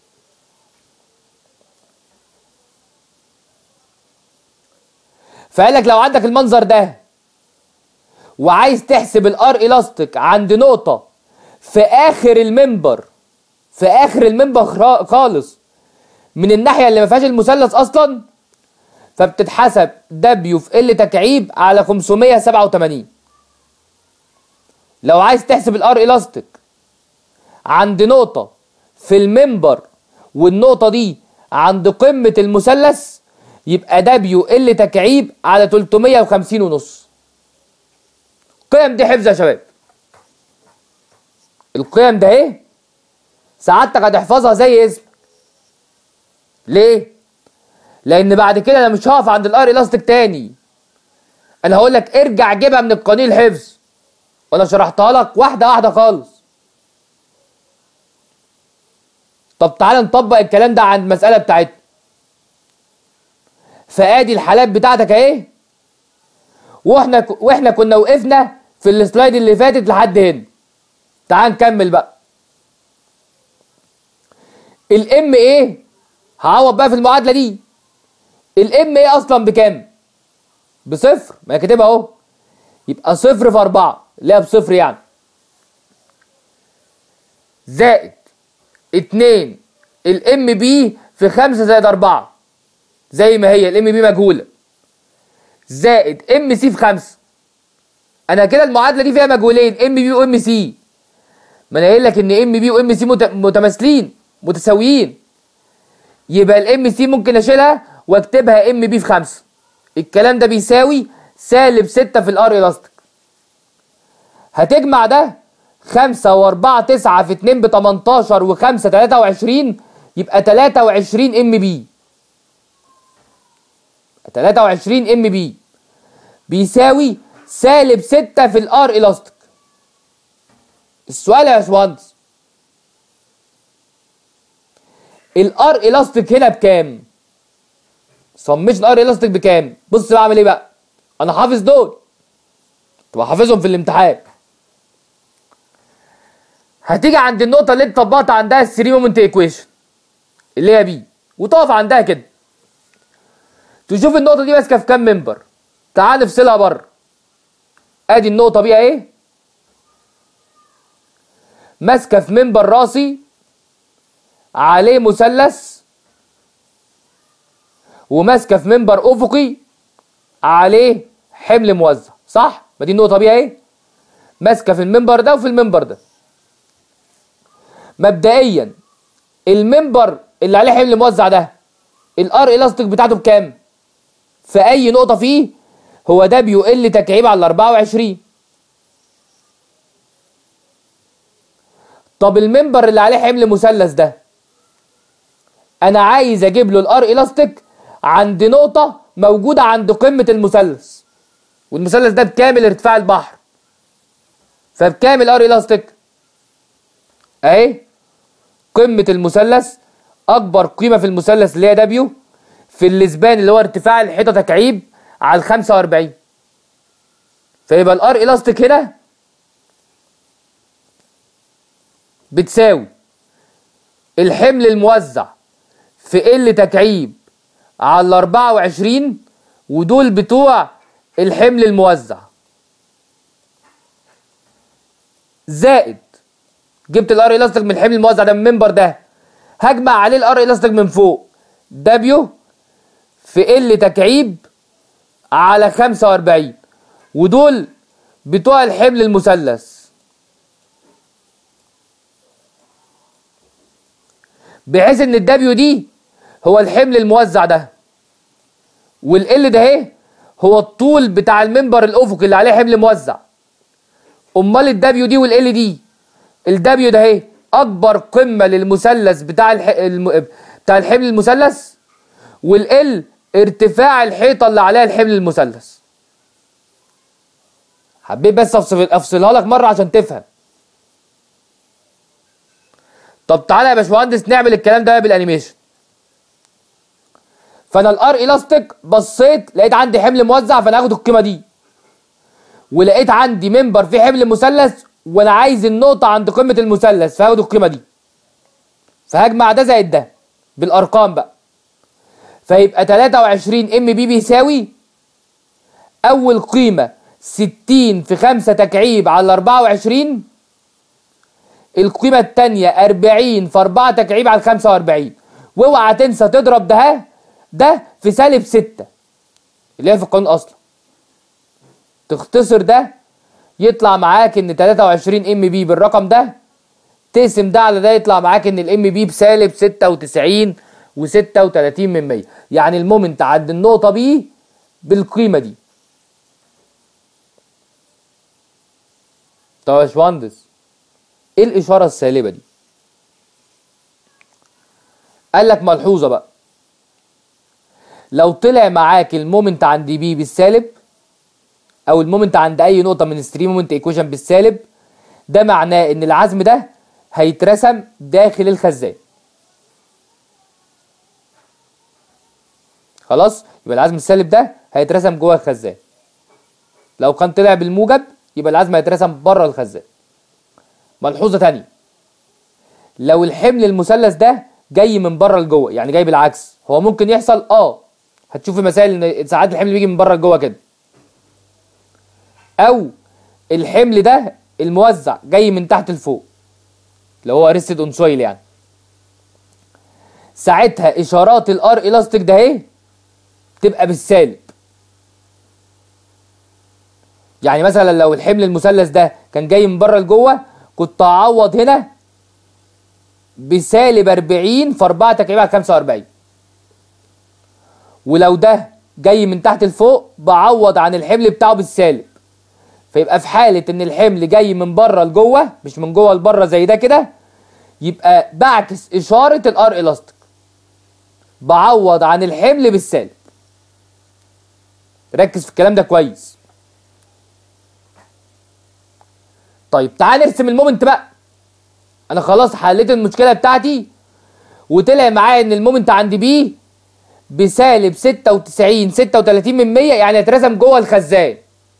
فقال لك لو عندك المنظر ده وعايز تحسب الار الاستيك عند نقطه في اخر المنبر، في اخر المنبر خالص من الناحيه اللي ما فيهاش المثلث اصلا، فبتتحسب دبليو في ال تكعيب على 587. لو عايز تحسب الار الاستيك عند نقطه في المنبر والنقطه دي عند قمه المثلث، يبقى دبليو ال تكعيب على 350 ونص. القيم دي حفظ يا شباب. القيم ده ايه سعادتك هتحفظها زي اسمك. ليه؟ لان بعد كده انا مش هقف عند الار الاستيك تاني، انا هقول لك ارجع جيبها من القانون الحفظ، وانا شرحتها لك واحده واحده خالص. طب تعالى نطبق الكلام ده عند المساله بتاعتنا. فادي الحالات بتاعتك اهي، واحنا كنا وقفنا في السلايد اللي فاتت لحد هنا. تعال نكمل بقى. الام ايه هعوض بقى في المعادله دي. الام ايه اصلا بكام؟ بصفر، ما هي كاتبها اهو. يبقى صفر في 4 اللي هي بصفر يعني، زائد 2 الام بي في 5 زائد 4 زي ما هي، الام بي مجهوله، زائد ام سي في 5. انا كده المعادله دي فيها مجهولين، ام بي وام سي. ما انا قايل لك ان ام بي وام سي متماثلين متساويين، يبقى الام سي ممكن اشيلها واكتبها ام بي في 5. الكلام ده بيساوي سالب 6 في الار الاستيك. هتجمع ده 5 و4 9 في 2 ب 18 و5 23، يبقى 23 ام بي. 23 ام بي بيساوي سالب 6 في الار الاستيك. السؤال يا باشمهندس، الار الاستيك هنا بكام؟ سميشن ار الاستيك بكام؟ بص بعمل ايه بقى. انا حافظ دول، تبقى حافظهم في الامتحان. هتيجي عند النقطه اللي انت طبقت عندها الثري مومنت ايكويشن اللي هي بي، وتقف عندها كده تشوف النقطه دي ماسكه في كام منبر. تعال نفصلها بره. ادي النقطه بي اهي، ماسكه في منبر راسي عليه مثلث، وماسكه في منبر افقي عليه حمل موزع، صح؟ ما دي النقطه بي اهي، ماسكه في المنبر ده وفي المنبر ده. مبدئيا المنبر اللي عليه حمل موزع ده الار الاستيك بتاعته بكام؟ في اي نقطه فيه هو دبليو ال تكعيب على 24. طب المنبر اللي عليه حمل مثلث ده انا عايز اجيب له الار الاستيك عند نقطه موجوده عند قمه المثلث، والمثلث ده بكامل ارتفاع البحر، فبكامل ار الاستيك اهي قمه المثلث اكبر قيمه في المثلث اللي هي دبليو في الاسبان اللي هو ارتفاع الحيطه تكعيب على ال 45. فيبقى الار الاستيك هنا بتساوي الحمل الموزع في ال تكعيب على ال 24، ودول بتوع الحمل الموزع، زائد جبت الار الاستيك من الحمل الموزع ده من المنبر ده، هجمع عليه الار الاستيك من فوق دبليو في ال تكعيب على 45، ودول بتوع الحمل المثلث، بحيث ان الدبليو دي هو الحمل الموزع ده، والال ده اهي هو الطول بتاع المنبر الافقي اللي عليه حمل موزع. امال الدبليو دي والال دي، الدبليو ده اهي اكبر قمه للمثلث بتاع بتاع الحمل المثلث، والال ارتفاع الحيطه اللي عليها الحمل المثلث. حبيت بس افصلها لك مره عشان تفهم. طب تعالى يا باشمهندس نعمل الكلام ده بالانيميشن. فانا الار الاستيك بصيت لقيت عندي حمل موزع، فانا هاخد القيمه دي، ولقيت عندي منبر فيه حمل مثلث وانا عايز النقطه عند قمه المثلث، فهاخد القيمه دي، فهجمع ده زائد ده بالارقام بقى. فيبقى 23 ام بي بيساوي اول قيمه 60 في 5 تكعيب على 24، القيمه الثانيه 40 في 4 تكعيب على 45، واوعى تنسى تضرب ده في سالب 6 اللي هي في القانون اصلا. تختصر ده يطلع معاك ان 23 ام بي بالرقم ده، تقسم ده على ده يطلع معاك ان الام بي بسالب 96 و36%. يعني المومنت عند النقطه بي بالقيمه دي. طب يا باشمهندس ايه الاشاره السالبه دي؟ قال لك ملحوظه بقى، لو طلع معاك المومنت عند بي بالسالب، او المومنت عند اي نقطه من الستريم مومنت ايكويشن بالسالب، ده معناه ان العزم ده هيترسم داخل الخزان. خلاص، يبقى العزم السالب ده هيترسم جوه الخزان. لو كان طلع بالموجب يبقى العزم هيترسم بره الخزان. ملحوظه ثانيه، لو الحمل المثلث ده جاي من بره لجوه، يعني جاي بالعكس، هو ممكن يحصل هتشوف في مسائل ان ساعات الحمل بيجي من بره لجوه كده، او الحمل ده الموزع جاي من تحت لفوق اللي هو ريستد اون سويل، يعني ساعتها اشارات الار الاستيك ده اهي تبقى بالسالب. يعني مثلا لو الحمل المثلث ده كان جاي من بره لجوه، كنت اعوض هنا بسالب 40 في 4 تكعيب على 45، ولو ده جاي من تحت لفوق بعوض عن الحمل بتاعه بالسالب. فيبقى في حاله ان الحمل جاي من بره لجوه مش من جوه لبره زي ده كده، يبقى بعكس اشاره الار الاستيك، بعوض عن الحمل بالسالب. ركز في الكلام ده كويس. طيب تعال نرسم المومنت بقى. انا خلاص حليت المشكله بتاعتي وطلع معايا ان المومنت عند بي بسالب 36 يعني هيترسم جوه الخزان.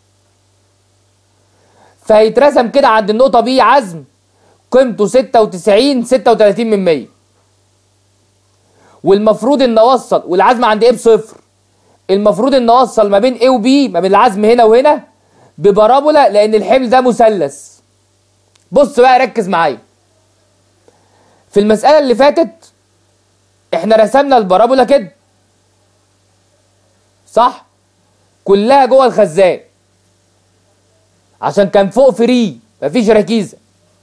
فهيترسم كده عند النقطه بي عزم قيمته 36 والمفروض ان اوصل، والعزم عند ايه بصفر، المفروض ان اوصل ما بين A و B، ما بين العزم هنا وهنا ببارابولا، لان الحمل ده مثلث. بص بقى ركز معايا. في المسألة اللي فاتت احنا رسمنا البارابولا كده صح؟ كلها جوه الخزان عشان كان فوق فري مفيش ركيزة.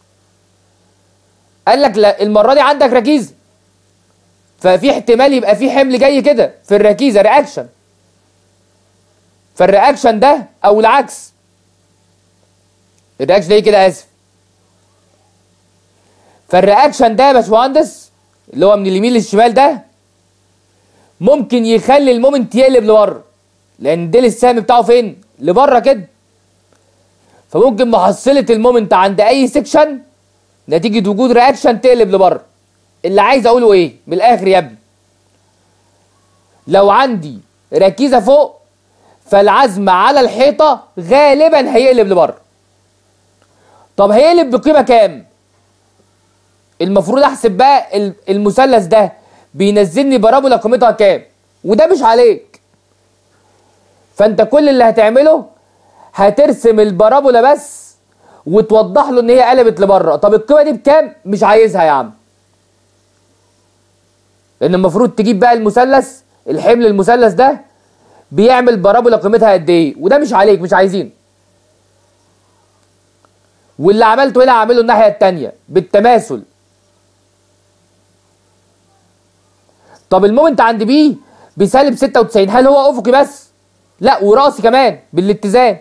قال لك لا، المرة دي عندك ركيزة، ففي احتمال يبقى في حمل جاي كده في الركيزة رياكشن، فالرياكشن ده او العكس، الرياكشن ده كده اسف، فالرياكشن ده يا باشمهندس اللي هو من اليمين للشمال ده ممكن يخلي المومنت يقلب لبره، لان ديل السهم بتاعه فين؟ لبره كده. فممكن محصله المومنت عند اي سيكشن نتيجه وجود رياكشن تقلب لبره. اللي عايز اقوله ايه من الاخر يا ابني؟ لو عندي ركيزه فوق فالعزم على الحيطه غالبا هيقلب لبره. طب هيقلب بقيمه كام؟ المفروض احسب بقى المثلث ده بينزلني بارابولا قيمتها كام، وده مش عليك. فانت كل اللي هتعمله هترسم البارابولا بس وتوضح له ان هي قلبت لبره. طب القيمه دي بكام؟ مش عايزها يا عم، لان المفروض تجيب بقى المثلث، الحمل المثلث ده بيعمل بارابولا قيمتها قد ايه، وده مش عليك، مش عايزينه. واللي عملته هنا هعمله الناحيه الثانيه بالتماثل. طب المومنت عند بي بسالب 96، هل هو افقي بس؟ لا، وراسي كمان بالاتزان.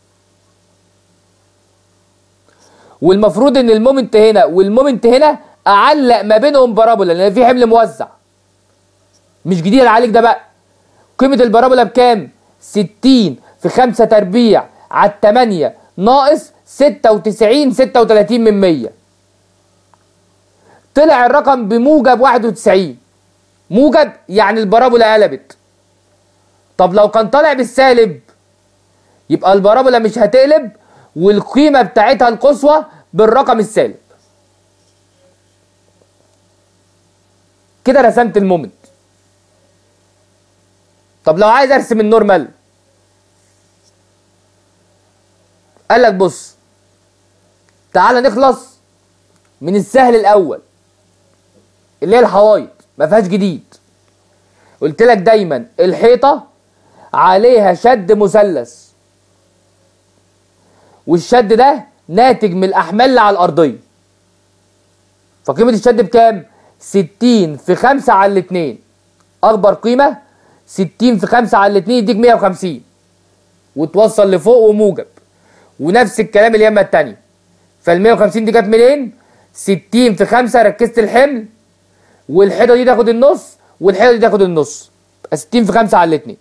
والمفروض ان المومنت هنا والمومنت هنا اعلق ما بينهم بارابولا، لان في حمل موزع. مش جديد عليك ده بقى. قيمة البارابولا بكام؟ 60 في 5 تربيع على 8 ناقص 96 من 100. طلع الرقم بموجب 91. موجب يعني البارابولا قلبت. طب لو كان طالع بالسالب يبقى البارابولا مش هتقلب، والقيمة بتاعتها القصوى بالرقم السالب. كده رسمت المومنت. طب لو عايز ارسم النورمال، قال لك بص، تعال نخلص من السهل الاول اللي هي الحوايط، ما فيهاش جديد. قلت لك دايما الحيطه عليها شد مثلث، والشد ده ناتج من الاحمال اللي على الارضيه. فقيمه الشد بكام؟ 60 في 5 على 2. اكبر قيمه 60 في 5 على 2 يديك 150، وتوصل لفوق وموجب. ونفس الكلام اليمه الثانيه. فال 150 دي جت منين؟ 60 في 5 ركزت الحمل، والحيطه دي تاخد النص والحيطه دي تاخد النص، 60 في 5 على 2.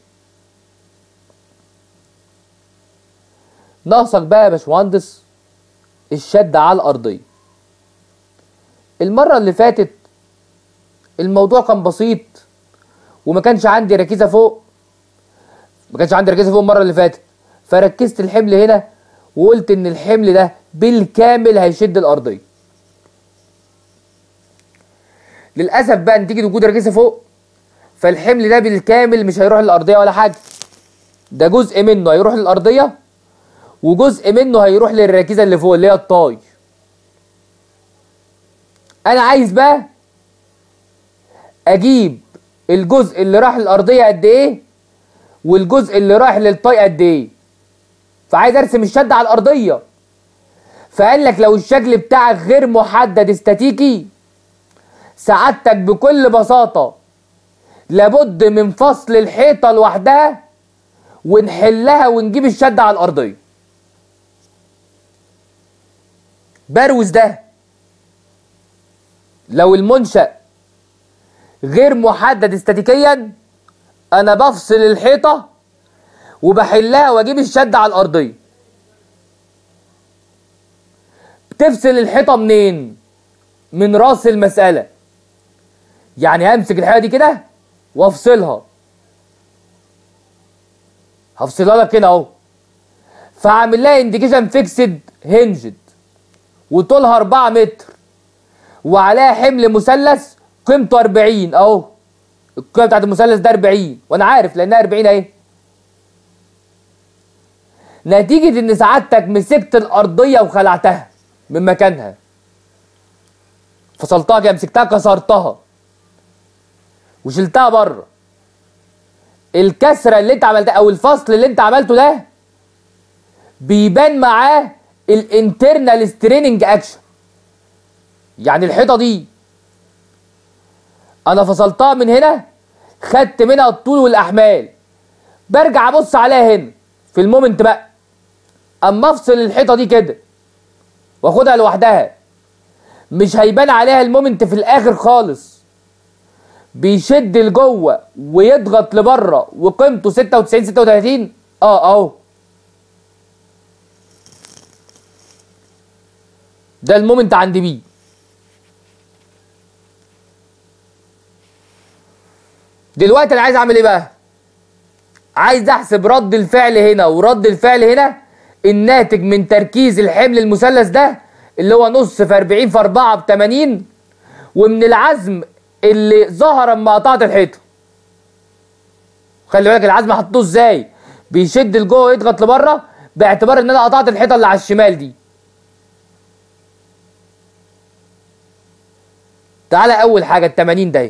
ناقصك بقى يا باشمهندس الشد على الارضيه. المره اللي فاتت الموضوع كان بسيط وما كانش عندي ركيزه فوق. المره اللي فاتت، فركزت الحمل هنا وقلت ان الحمل ده بالكامل هيشد الارضيه. للاسف بقى نتيجه وجود ركيزه فوق فالحمل ده بالكامل مش هيروح للارضيه ولا حاجه. ده جزء منه هيروح للارضيه وجزء منه هيروح للركيزه اللي فوق اللي هي الطاي. انا عايز بقى اجيب الجزء اللي راح للارضيه قد ايه والجزء اللي رايح للطاي قد ايه. فعايز ارسم الشد على الارضيه. فقال لك لو الشكل بتاعك غير محدد استاتيكي، سعادتك بكل بساطه لابد من فصل الحيطه لوحدها ونحلها ونجيب الشد على الارضيه. بروز ده لو المنشأ غير محدد استاتيكيا انا بفصل الحيطه وبحلها واجيب الشد على الارضيه. بتفصل الحيطه منين؟ من راس المساله. يعني همسك الحيطه دي كده وافصلها. هفصلها لك هنا اهو. فهعمل لها انديكيشن فيكسد هنجد وطولها 4 متر وعليها حمل مثلث قيمته 40 اهو. القيمه بتاعت المثلث ده 40 وانا عارف لانها 40 اهي. نتيجه ان سعادتك مسكت الارضيه وخلعتها من مكانها، فصلتها كده، مسكتها كسرتها وشلتها بره، الكسره اللي انت عملتها او الفصل اللي انت عملته ده بيبان معاه الانترنال ستريننج اكشن. يعني الحيطه دي انا فصلتها من هنا، خدت منها الطول والاحمال، برجع ابص عليها هنا في المومنت بقى، اما افصل الحيطه دي كده واخدها لوحدها مش هيبان عليها المومنت في الاخر خالص. بيشد لجوه ويضغط لبره وقيمته 96 اهو. ده المومنت عند بي. دلوقتي انا عايز اعمل ايه بقى؟ عايز احسب رد الفعل هنا ورد الفعل هنا الناتج من تركيز الحمل المثلث ده اللي هو نص في 40 في 4 ب 80، ومن العزم اللي ظهر اما قطعت الحيطه. خلي بالك العزم حطوه ازاي؟ بيشد لجوه ويضغط لبره باعتبار ان انا قطعت الحيطه اللي على الشمال دي. تعالى اول حاجه ال 80 ده.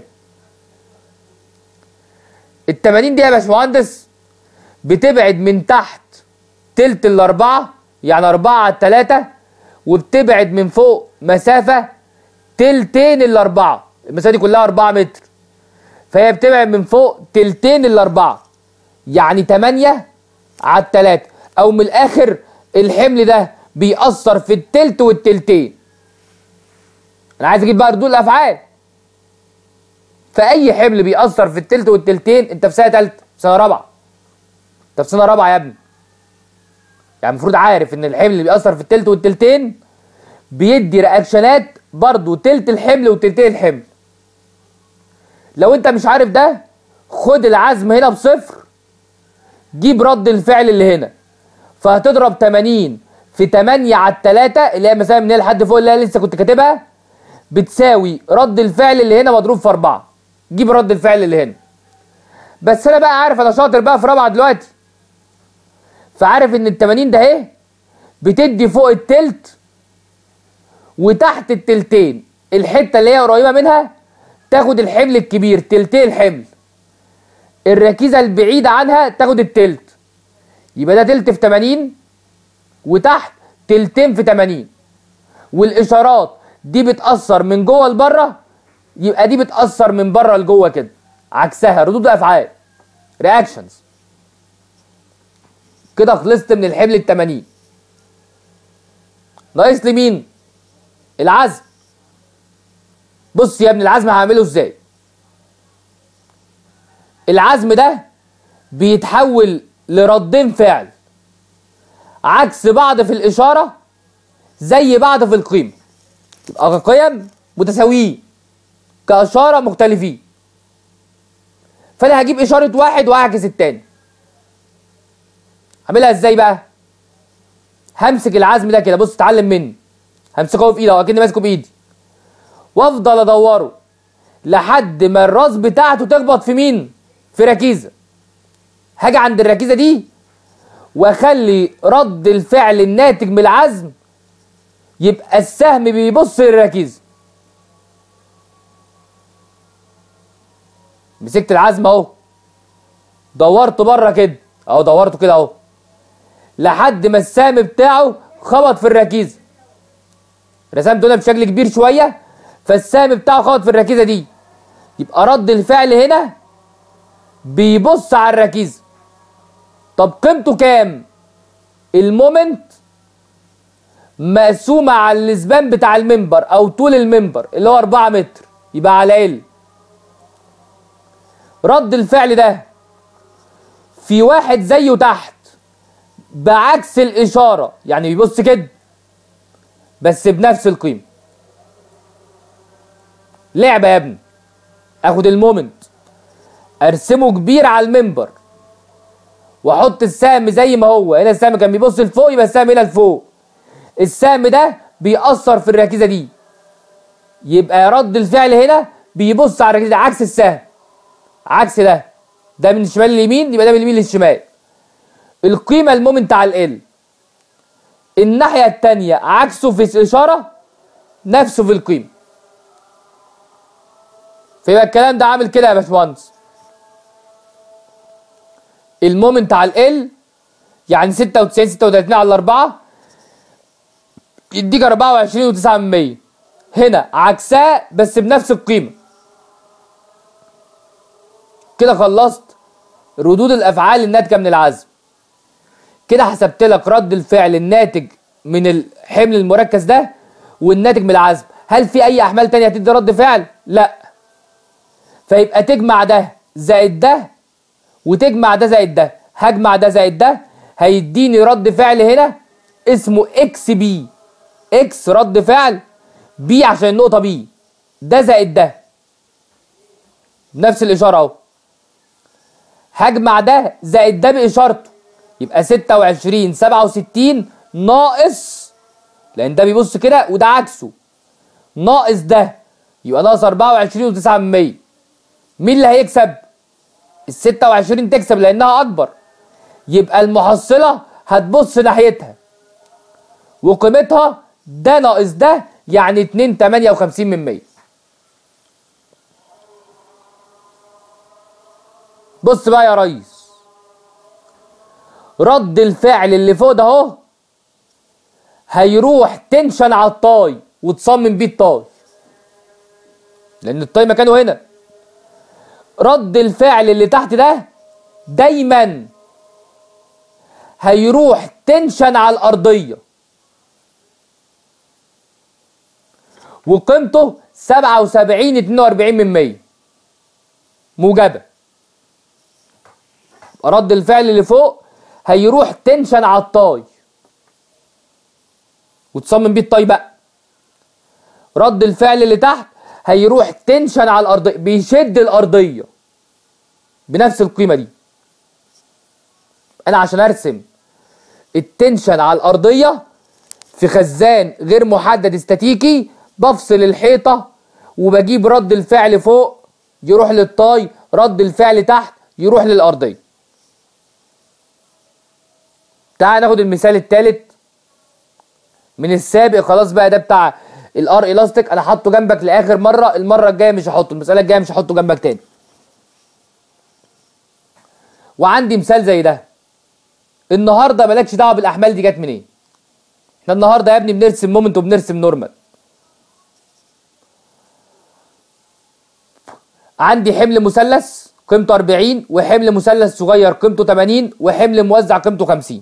ال 80 دي يا باشمهندس بتبعد من تحت تلت الاربعه، يعني 4 على 3، وبتبعد من فوق مسافه تلتين الاربعه. المسافه دي كلها 4 متر، فهي بتبعد من فوق تلتين الاربعه، يعني 8 على 3، او من الاخر الحمل ده بيأثر في التلت والتلتين. انا عايز اجيب بقى ردود الافعال. فاي حمل بيأثر في التلت والتلتين، انت في سنه ثالثه، سنه رابعه، انت في سنه رابعه يا ابني، يعني المفروض عارف ان الحمل اللي بيأثر في التلت والتلتين بيدي رياكشنات برضو تلت الحمل وتلتين الحمل. لو انت مش عارف ده، خد العزم هنا بصفر، جيب رد الفعل اللي هنا، فهتضرب 80 في 8 على 3 اللي هي مسافه من هنا لحد فوق اللي انا لسه كنت كاتبها، بتساوي رد الفعل اللي هنا مضروب في 4. جيب رد الفعل اللي هنا. بس انا بقى عارف، انا شاطر بقى في رابعه دلوقتي، فعارف ان ال 80 ده اهي بتدي فوق التلت وتحت التلتين، الحته اللي هي قريبه منها تاخد الحمل الكبير تلتين الحمل، الركيزه البعيده عنها تاخد التلت، يبقى ده تلت في 80 وتحت تلتين في 80. والاشارات دي بتأثر من جوه لبره، يبقى دي بتأثر من بره لجوه كده، عكسها ردود افعال، رياكشنز. كده خلصت من الحمل ال 80. ناقص لي مين؟ العزم. بص يا ابني العزم هعمله ازاي؟ العزم ده بيتحول لردين فعل عكس بعض في الاشاره زي بعض في القيمه، يبقى كقيم متساويين كاشاره مختلفين. فانا هجيب اشاره واحد واعكس التاني. هعملها ازاي بقى؟ همسك العزم ده كده، بص اتعلم مني، همسكه في ايدي او اكني ماسكه بايدي، وافضل ادوره لحد ما الراس بتاعته تخبط في مين؟ في ركيزه. هاجي عند الركيزه دي واخلي رد الفعل الناتج من العزم يبقى السهم بيبص للركيزه. مسكت العزم اهو، دورته بره كده اهو، دورته كده اهو لحد ما السهم بتاعه خبط في الركيزه. رسمته هنا بشكل كبير شويه، فالسهم بتاعه خبط في الركيزه دي، يبقى رد الفعل هنا بيبص على الركيزه. طب قيمته كام؟ المومنت مقسومه على الاسبان بتاع المنبر او طول المنبر اللي هو 4 متر، يبقى على ال. رد الفعل ده في واحد زيه تحت بعكس الاشاره، يعني بيبص كده بس بنفس القيمه. لعبه يا ابني، اخد المومنت ارسمه كبير على المنبر واحط السهم زي ما هو، هنا السهم كان بيبص لفوق يبقى السهم هنا لفوق، السهم ده بيأثر في الركيزه دي، يبقى رد الفعل هنا بيبص على الركيزه عكس السهم، عكس ده، ده من الشمال لليمين يبقى ده من اليمين للشمال. القيمه المومنت على ال، الناحيه الثانيه عكسه في الاشاره نفسه في القيمه. فيبقى الكلام ده عامل كده يا باشمهندس، المومنت على ال يعني 96 36 على 4 يديك 24.9%، هنا عكسها بس بنفس القيمه. كده خلصت ردود الافعال الناتجه من العزم. كده حسبت لك رد الفعل الناتج من الحمل المركز ده والناتج من العزم. هل في اي احمال تانية هتدي رد فعل؟ لا. فيبقى تجمع ده زائد ده وتجمع ده زائد ده، هجمع ده زائد ده هيديني رد فعل هنا اسمه اكس بي، اكس رد فعل، بي عشان النقطه بي، ده زائد ده نفس الاشاره اهو، هجمع ده زائد ده باشارته، يبقى 26 67 ناقص، لان ده بيبص كده وده عكسه، ناقص ده، يبقى ناقص 24 و9 من 100. مين اللي هيكسب؟ ال 26 تكسب لانها اكبر، يبقى المحصله هتبص ناحيتها وقيمتها ده ناقص ده، يعني 2 58 من 100. بص بقى يا ريس، رد الفعل اللي فوق ده اهو هيروح تنشن على الطاي وتصمم بيه الطاي، لان الطاي مكانه هنا. رد الفعل اللي تحت ده دايما هيروح تنشن على الارضيه، وقيمته 77 42 من 100 موجبه. رد الفعل اللي فوق هيروح تنشن على الطاي وتصمم بيه الطاي بقى. رد الفعل اللي تحت هيروح تنشن على الارضيه، بيشد الارضيه بنفس القيمه دي. انا عشان ارسم التنشن على الارضيه في خزان غير محدد استاتيكي بفصل الحيطه وبجيب رد الفعل فوق يروح للطاي، رد الفعل تحت يروح للارضيه. تعال ناخد المثال الثالث من السابق. خلاص بقى ده بتاع الار الاستيك، انا حاطه جنبك لاخر مره، المره الجايه مش هحطه، المساله الجايه مش هحطه جنبك تاني. وعندي مثال زي ده. النهارده مالكش دعوه بالاحمال دي جت منين. احنا النهارده يا ابني بنرسم مومنت وبنرسم نورمال. عندي حمل مثلث قيمته 40 وحمل مثلث صغير قيمته 80 وحمل موزع قيمته 50.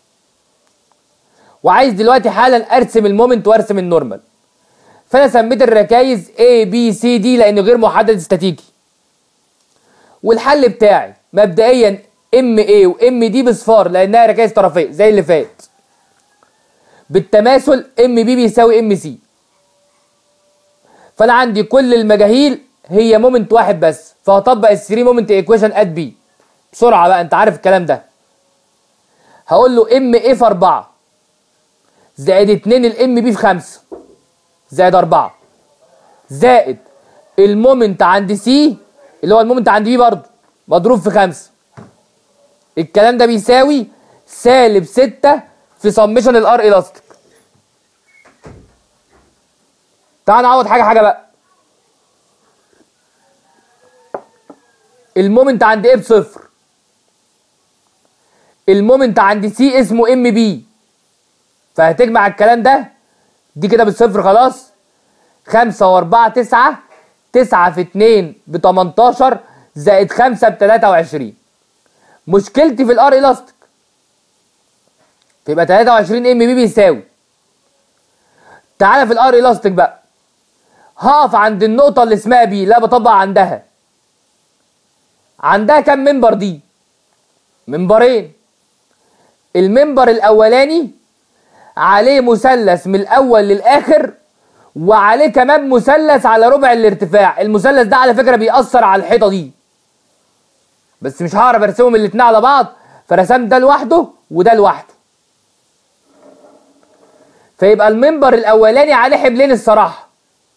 وعايز دلوقتي حالا ارسم المومنت وارسم النورمال. فانا سميت الركايز A B C D لانه غير محدد استاتيكي. والحل بتاعي مبدئيا MA و MD بصفار لانها ركايز طرفيه زي اللي فات. بالتماثل MB بيساوي MC. فانا عندي كل المجاهيل هي مومنت واحد بس، فهطبق ال 3 مومنت ايكويشن ات بي بسرعه بقى، انت عارف الكلام ده. هقول له MA في 4 زائد 2 الام بي في 5 زائد 4 زائد المومنت عند سي اللي هو المومنت عند بي برضه مضروب في 5. الكلام ده بيساوي سالب 6 في سمشن الار الاستيك. تعال نعوض حاجه بقى. المومنت عند ايه بصفر، المومنت عند سي اسمه ام بي، فهتجمع الكلام ده دي كده بالصفر خلاص. 5 و4 9، 9 في 2 ب 18 زائد 5 ب 23. مشكلتي في الار الاستيك، فيبقى 23 ام بي بيساوي. تعالى في الار الاستيك بقى، هقف عند النقطة اللي اسمها بي، لا بطبق عندها. عندها كام منبر دي؟ منبرين. المنبر الاولاني عليه مثلث من الاول للاخر وعليه كمان مثلث على ربع الارتفاع. المثلث ده على فكره بيأثر على الحيطه دي، بس مش هعرف ارسمهم الاتنين على بعض، فرسمت ده لوحده وده لوحده. فيبقى المنبر الاولاني عليه حملين الصراحه،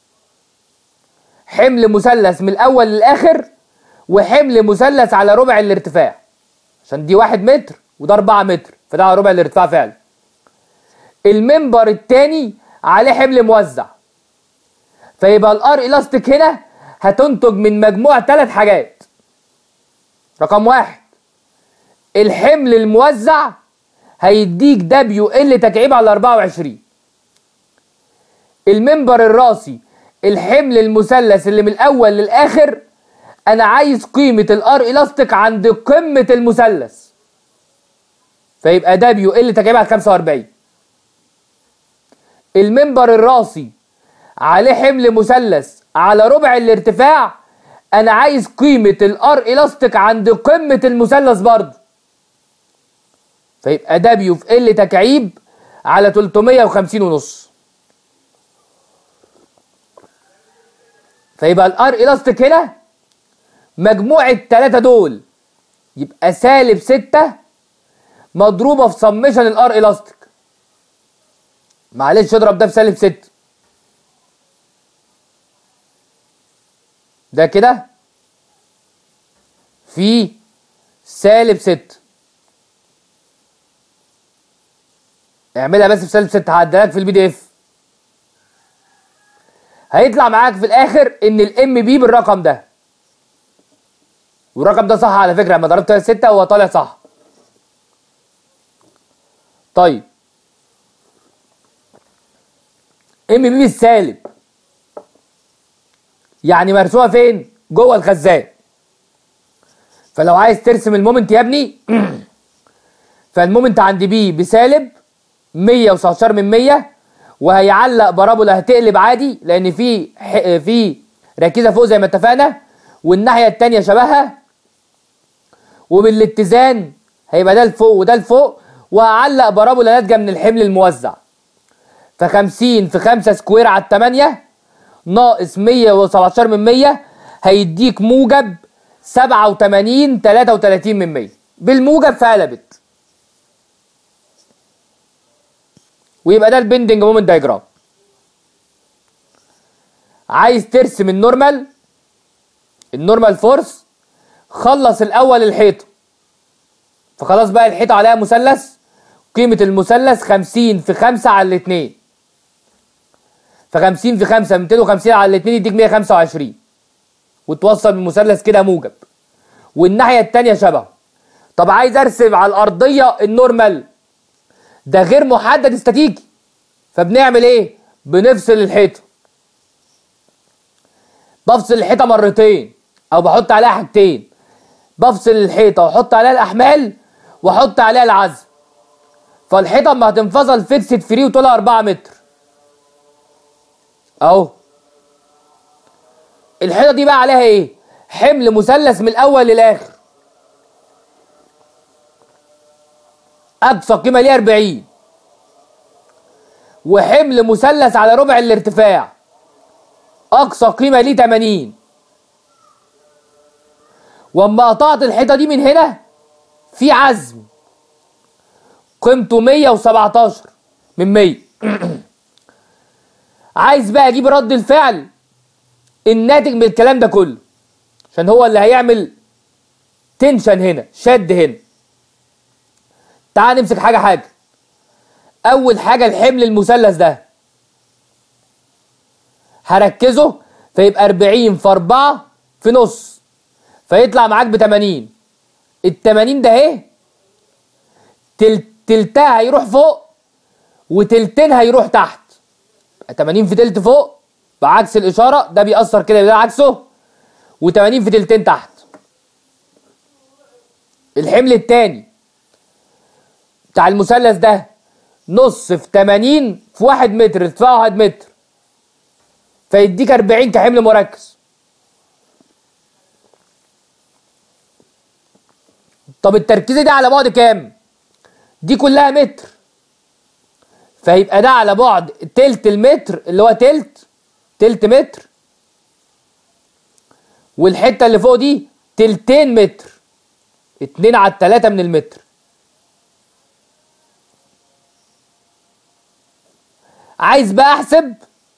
حمل مثلث من الاول للاخر وحمل مثلث على ربع الارتفاع، عشان دي 1 متر وده 4 متر فده على ربع الارتفاع فعلا. المنبر التاني عليه حمل موزع، فيبقى الار الاستيك هنا هتنتج من مجموع 3 حاجات. رقم 1 الحمل الموزع هيديك دبليو ال تكعيب على 24. المنبر الراسي الحمل المثلث اللي من الاول للاخر انا عايز قيمه الار الاستيك عند قمه المثلث، فيبقى دبليو ال تكعيب على 45. المنبر الراسي عليه حمل مثلث على ربع الارتفاع انا عايز قيمه الار الاستيك عند قمه المثلث برضه، فيبقى دبليو في ال تكعيب على 350 ونص. فيبقى الار الاستيك هنا مجموع ال3 دول يبقى سالب 6 مضروبة في سمشن الار الاستيك. معلش اضرب ده في سالب 6. ده كده في سالب 6. اعملها بس في سالب 6، هعديها لك في البي دي اف. هيطلع معاك في الاخر ان الام بي بالرقم ده، والرقم ده صح على فكره، لما ضربت 6 هو طالع صح. طيب ام بي بالسالب يعني مرسومه فين؟ جوه الخزان. فلو عايز ترسم المومنت يا ابني فالمومنت عند بي بسالب 119 من 100، وهيعلق بارابولا هتقلب عادي لان في ركيزه فوق زي ما اتفقنا، والناحيه الثانيه شبهها، وبالاتزان هيبقى ده لفوق وده لفوق، وهعلق بارابولا ناتجه من الحمل الموزع. ف50 في 5 سكوير على 8 ناقص 117 من 100 هيديك موجب 87 33 من 100 بالموجب فقلبت. ويبقى ده البندنج مومنت دايجرام. عايز ترسم النورمال فورس، خلص الاول الحيطه. فخلاص بقى الحيطه عليها مثلث، قيمه المثلث 50 في 5 على 2. ف50 في 5 250 على 2 يديك 125، وتوصل بالمثلث كده موجب، والناحيه الثانيه شبهه. طب عايز ارسم على الارضيه النورمال، ده غير محدد استاتيكي، فبنعمل ايه؟ بنفصل الحيطه. بفصل الحيطه مرتين او بحط عليها حاجتين. بفصل الحيطه واحط عليها الاحمال واحط عليها العزم. فالحيطه اما هتنفصل فيكسد فري وطولها 4 متر اهو. الحيطه دي بقى عليها ايه؟ حمل مثلث من الاول للاخر، اقصى قيمه ليه 40، وحمل مثلث على ربع الارتفاع اقصى قيمه ليه 80. واما قطعت الحيطه دي من هنا في عزم قيمته 117 من 100. عايز بقى اجيب رد الفعل الناتج من الكلام ده كله، عشان هو اللي هيعمل تنشن هنا، شد هنا. تعال نمسك حاجه. اول حاجه الحمل المثلث ده هركزه، فيبقى 40 في 4 في نص، فيطلع معاك ب 80. ال 80 ده اهي تلتها هيروح فوق وتلتين هيروح تحت. 80 في تلت فوق بعكس الاشاره، ده بيأثر كده، ده عكسه، و80 في تلتين تحت. الحمل الثاني بتاع المثلث ده نص في 80 في 1 متر، ارتفاعه 1 متر، فيديك 40 كحمل مركز. طب التركيزه دي على بعد كام؟ دي كلها متر، فيبقى ده على بعد تلت المتر اللي هو تلت متر، والحته اللي فوق دي تلتين متر، 2 على 3 من المتر. عايز بقى احسب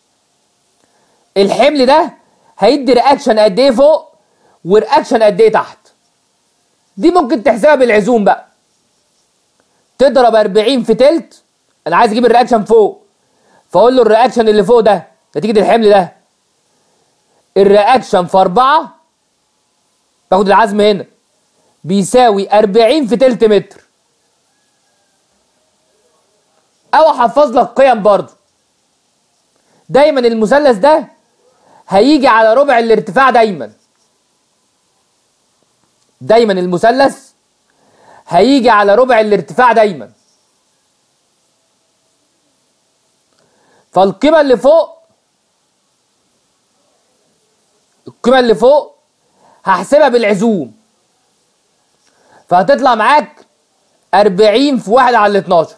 الحمل ده هيدي رياكشن قد ايه فوق ورياكشن قد ايه تحت. دي ممكن تحسبها بالعزوم بقى، تضرب 40 في تلت. انا عايز اجيب الرياكشن فوق، فاقول له الرياكشن اللي فوق ده نتيجه الحمل ده، الرياكشن في 4 باخد العزم هنا بيساوي 40 في تلت متر. او احفظ لك قيم برضه. دايما المثلث ده هيجي على ربع الارتفاع، دايما المثلث هيجي على ربع الارتفاع دايما. فالقيمه اللي فوق هحسبها بالعزوم، فهتطلع معاك 40 في 1 على 12.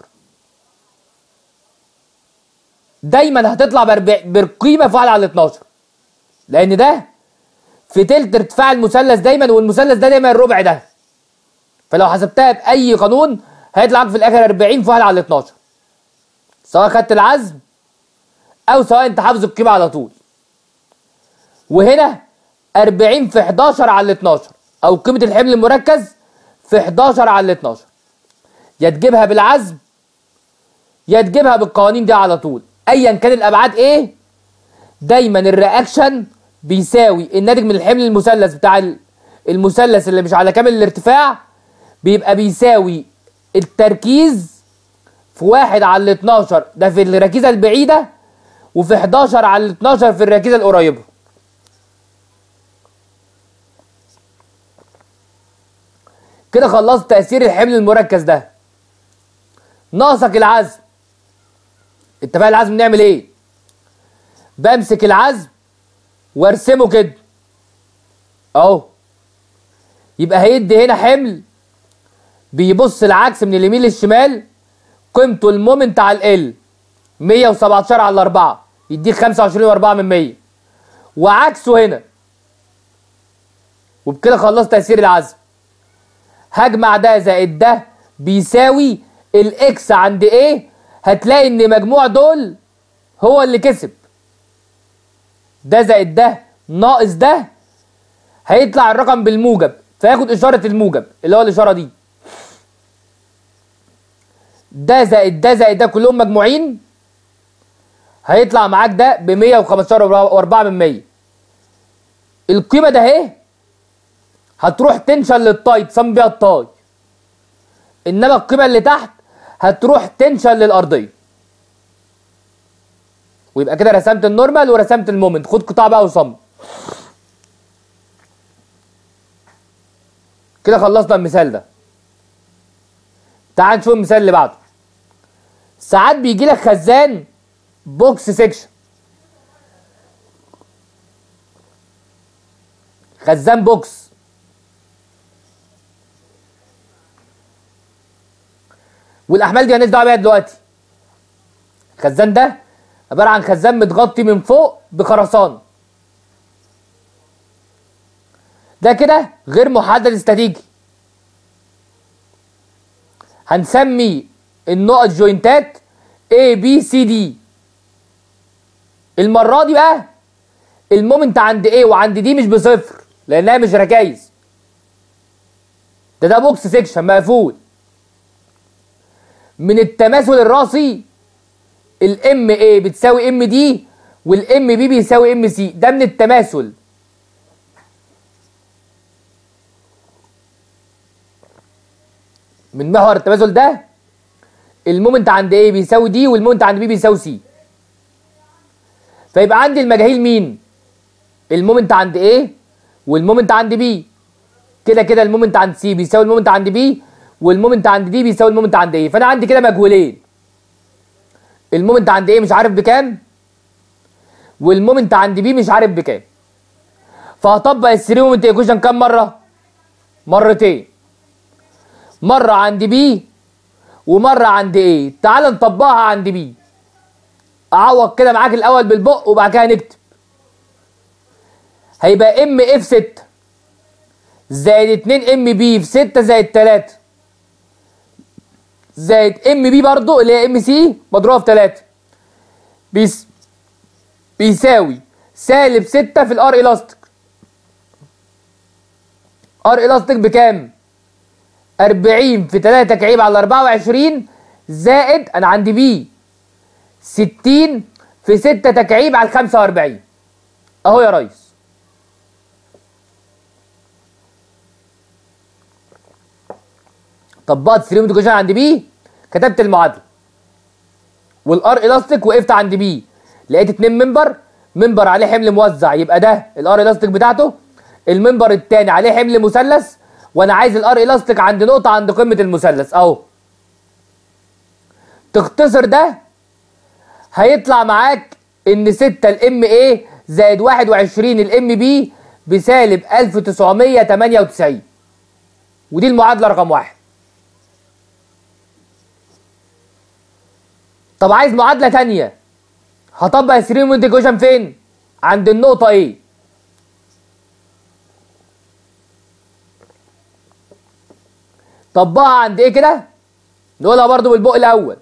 دايما هتطلع بالقيمه في 1 على 12، لان ده في تلت ارتفاع المثلث دايما، والمثلث ده دايما الربع ده. فلو حسبتها باي قانون هيطلع في الاخر 40 في 1 على 12، سواء خدت العزم او سواء انت حافظ القيمه على طول. وهنا 40 في 11 على 12، او قيمه الحمل المركز في 11 على 12، يا تجيبها بالعزم يا تجيبها بالقوانين دي على طول. ايا كان الابعاد ايه، دايما الرياكشن بيساوي الناتج من الحمل المثلث بتاع المثلث اللي مش على كامل الارتفاع، بيبقى بيساوي التركيز في 1 على 12 ده في الركيزه البعيده، وفي 11 على 12 في الركيزه القريبه. كده خلصت تأثير الحمل المركز ده. ناقصك العزم. اتفقنا العزم نعمل ايه؟ بمسك العزم وارسمه كده اهو، يبقى هيدي هنا حمل بيبص العكس من اليمين للشمال، قيمته المومنت على ال 117 على 4 يديك 25.4%، وعكسه هنا. وبكده خلصت تأثير العزم. هجمع ده زائد ده بيساوي الاكس عند ايه، هتلاقي ان مجموع دول هو اللي كسب. ده زائد ده ناقص ده هيطلع الرقم بالموجب، فياخد اشاره الموجب اللي هو الاشاره دي. ده زائد ده زائد ده كلهم مجموعين، هيطلع معاك ده ب 115.4%. القيمه ده اهي هتروح تنشل للطاي تصمم بيها الطاي، انما القيمه اللي تحت هتروح تنشل للارضيه. ويبقى كده رسمت النورمال ورسمت المومنت. خد قطاع بقى وصمم. كده خلصنا المثال ده. تعال نشوف المثال اللي بعده. ساعات بيجي لك خزان بوكس سيكشن، خزان بوكس، والاحمال دي مالناش دعوه بيها دلوقتي. الخزان ده عباره عن خزان متغطي من فوق بخرسانه. ده كده غير محدد استاتيكي. هنسمي النقط جوينتات A B C D. المره دي بقى المومنت عند A وعند D مش بصفر لانها مش ركايز. ده بوكس سيكشن مقفول. من التماثل الراسي الام اي بتساوي ام دي والام بي بيساوي ام سي. ده من التماثل. من محور التماثل ده المومنت عند ايه بيساوي دي والمومنت عند بي بيساوي سي. فيبقى عندي المجاهيل مين؟ المومنت عند ايه والمومنت عند بي. كده كده المومنت عند سي بيساوي المومنت عند بي والمومنت عند دي بيساوي المومنت عند ايه. فانا عندي كده مجهولين. المومنت عند ايه مش عارف بكام والمومنت عند بي مش عارف بكام. فهطبق الثري مومنت ايكويشن كام مره؟ مرتين. مره عند بي ومره عند ايه. تعال نطبقها عند بي. اعوض كده معاك الاول بالبق وبعد كده نكتب. هيبقى ام اف 6 زائد 2 ام بي في 6 زائد 3 زائد ام بي برضو اللي هي ام سي مضروبه في 3 بيساوي سالب 6 في الار الاستيك. ار الاستيك بكام؟ 40 في 3 تكعيب على 24 زائد انا عندي بي 60 في 6 تكعيب على 45 اهو يا ريس. طبقت 3 مومنت ايكويشن عند بي، كتبت المعادله والار الاستيك، وقفت عند بي لقيت 2 منبر عليه حمل موزع، يبقى ده الار الاستيك بتاعته. المنبر الثاني عليه حمل مثلث وانا عايز الار الاستيك عند نقطه عند قمه المثلث اهو. تختصر ده هيطلع معاك ان 6 الام اي زائد 21 الام بي بسالب 1998. ودي المعادله رقم 1. طب عايز معادله ثانيه، هطبق الثري مومنت ايكويشن فين؟ عند النقطه ايه. طبقها عند ايه كده؟ نقولها برضو بالبق الاول.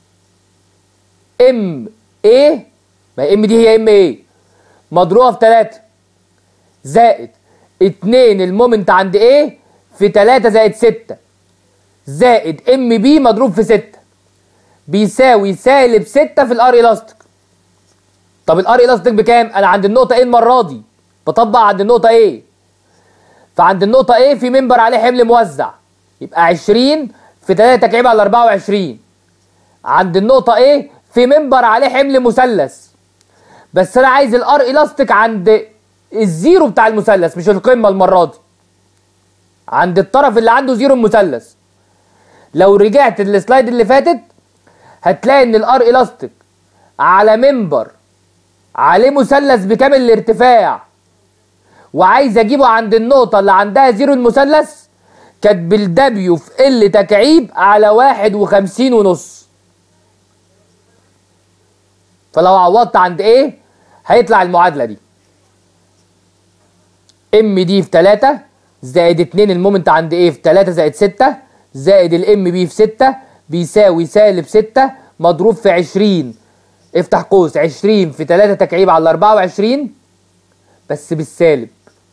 ام ايه، ما ام دي هي ام ايه مضروبه في 3 زائد 2 المومنت عند ايه في 3 زائد 6 زائد ام بي مضروب في 6 بيساوي سالب 6 في الار الاستيك. طب الار الاستيك بكام؟ انا عند النقطه ايه المره دي بطبق عند النقطه ايه، فعند النقطه ايه في منبر عليه حمل موزع يبقى 20 في 3 تكعيب على 24. عند النقطه ايه في منبر عليه حمل مثلث، بس انا عايز الار الاستيك عند الزيرو بتاع المثلث مش القمه المره دي، عند الطرف اللي عنده زيرو المثلث. لو رجعت السلايد اللي فاتت هتلاقي ان الار الاستيك على منبر عليه مثلث بكامل الارتفاع وعايز اجيبه عند النقطه اللي عندها زيرو المثلث، كانت بالدبليو في ال تكعيب على 51.5. فلو عوضت عند ايه هيطلع المعادله دي ام دي في 3 زائد 2 المومنت عند ايه في 3 زائد 6 زائد الام بي في 6 بيساوي سالب 6 مضروب في 20 افتح قوس 20 في 3 تكعيب على 24 بس بالسالب.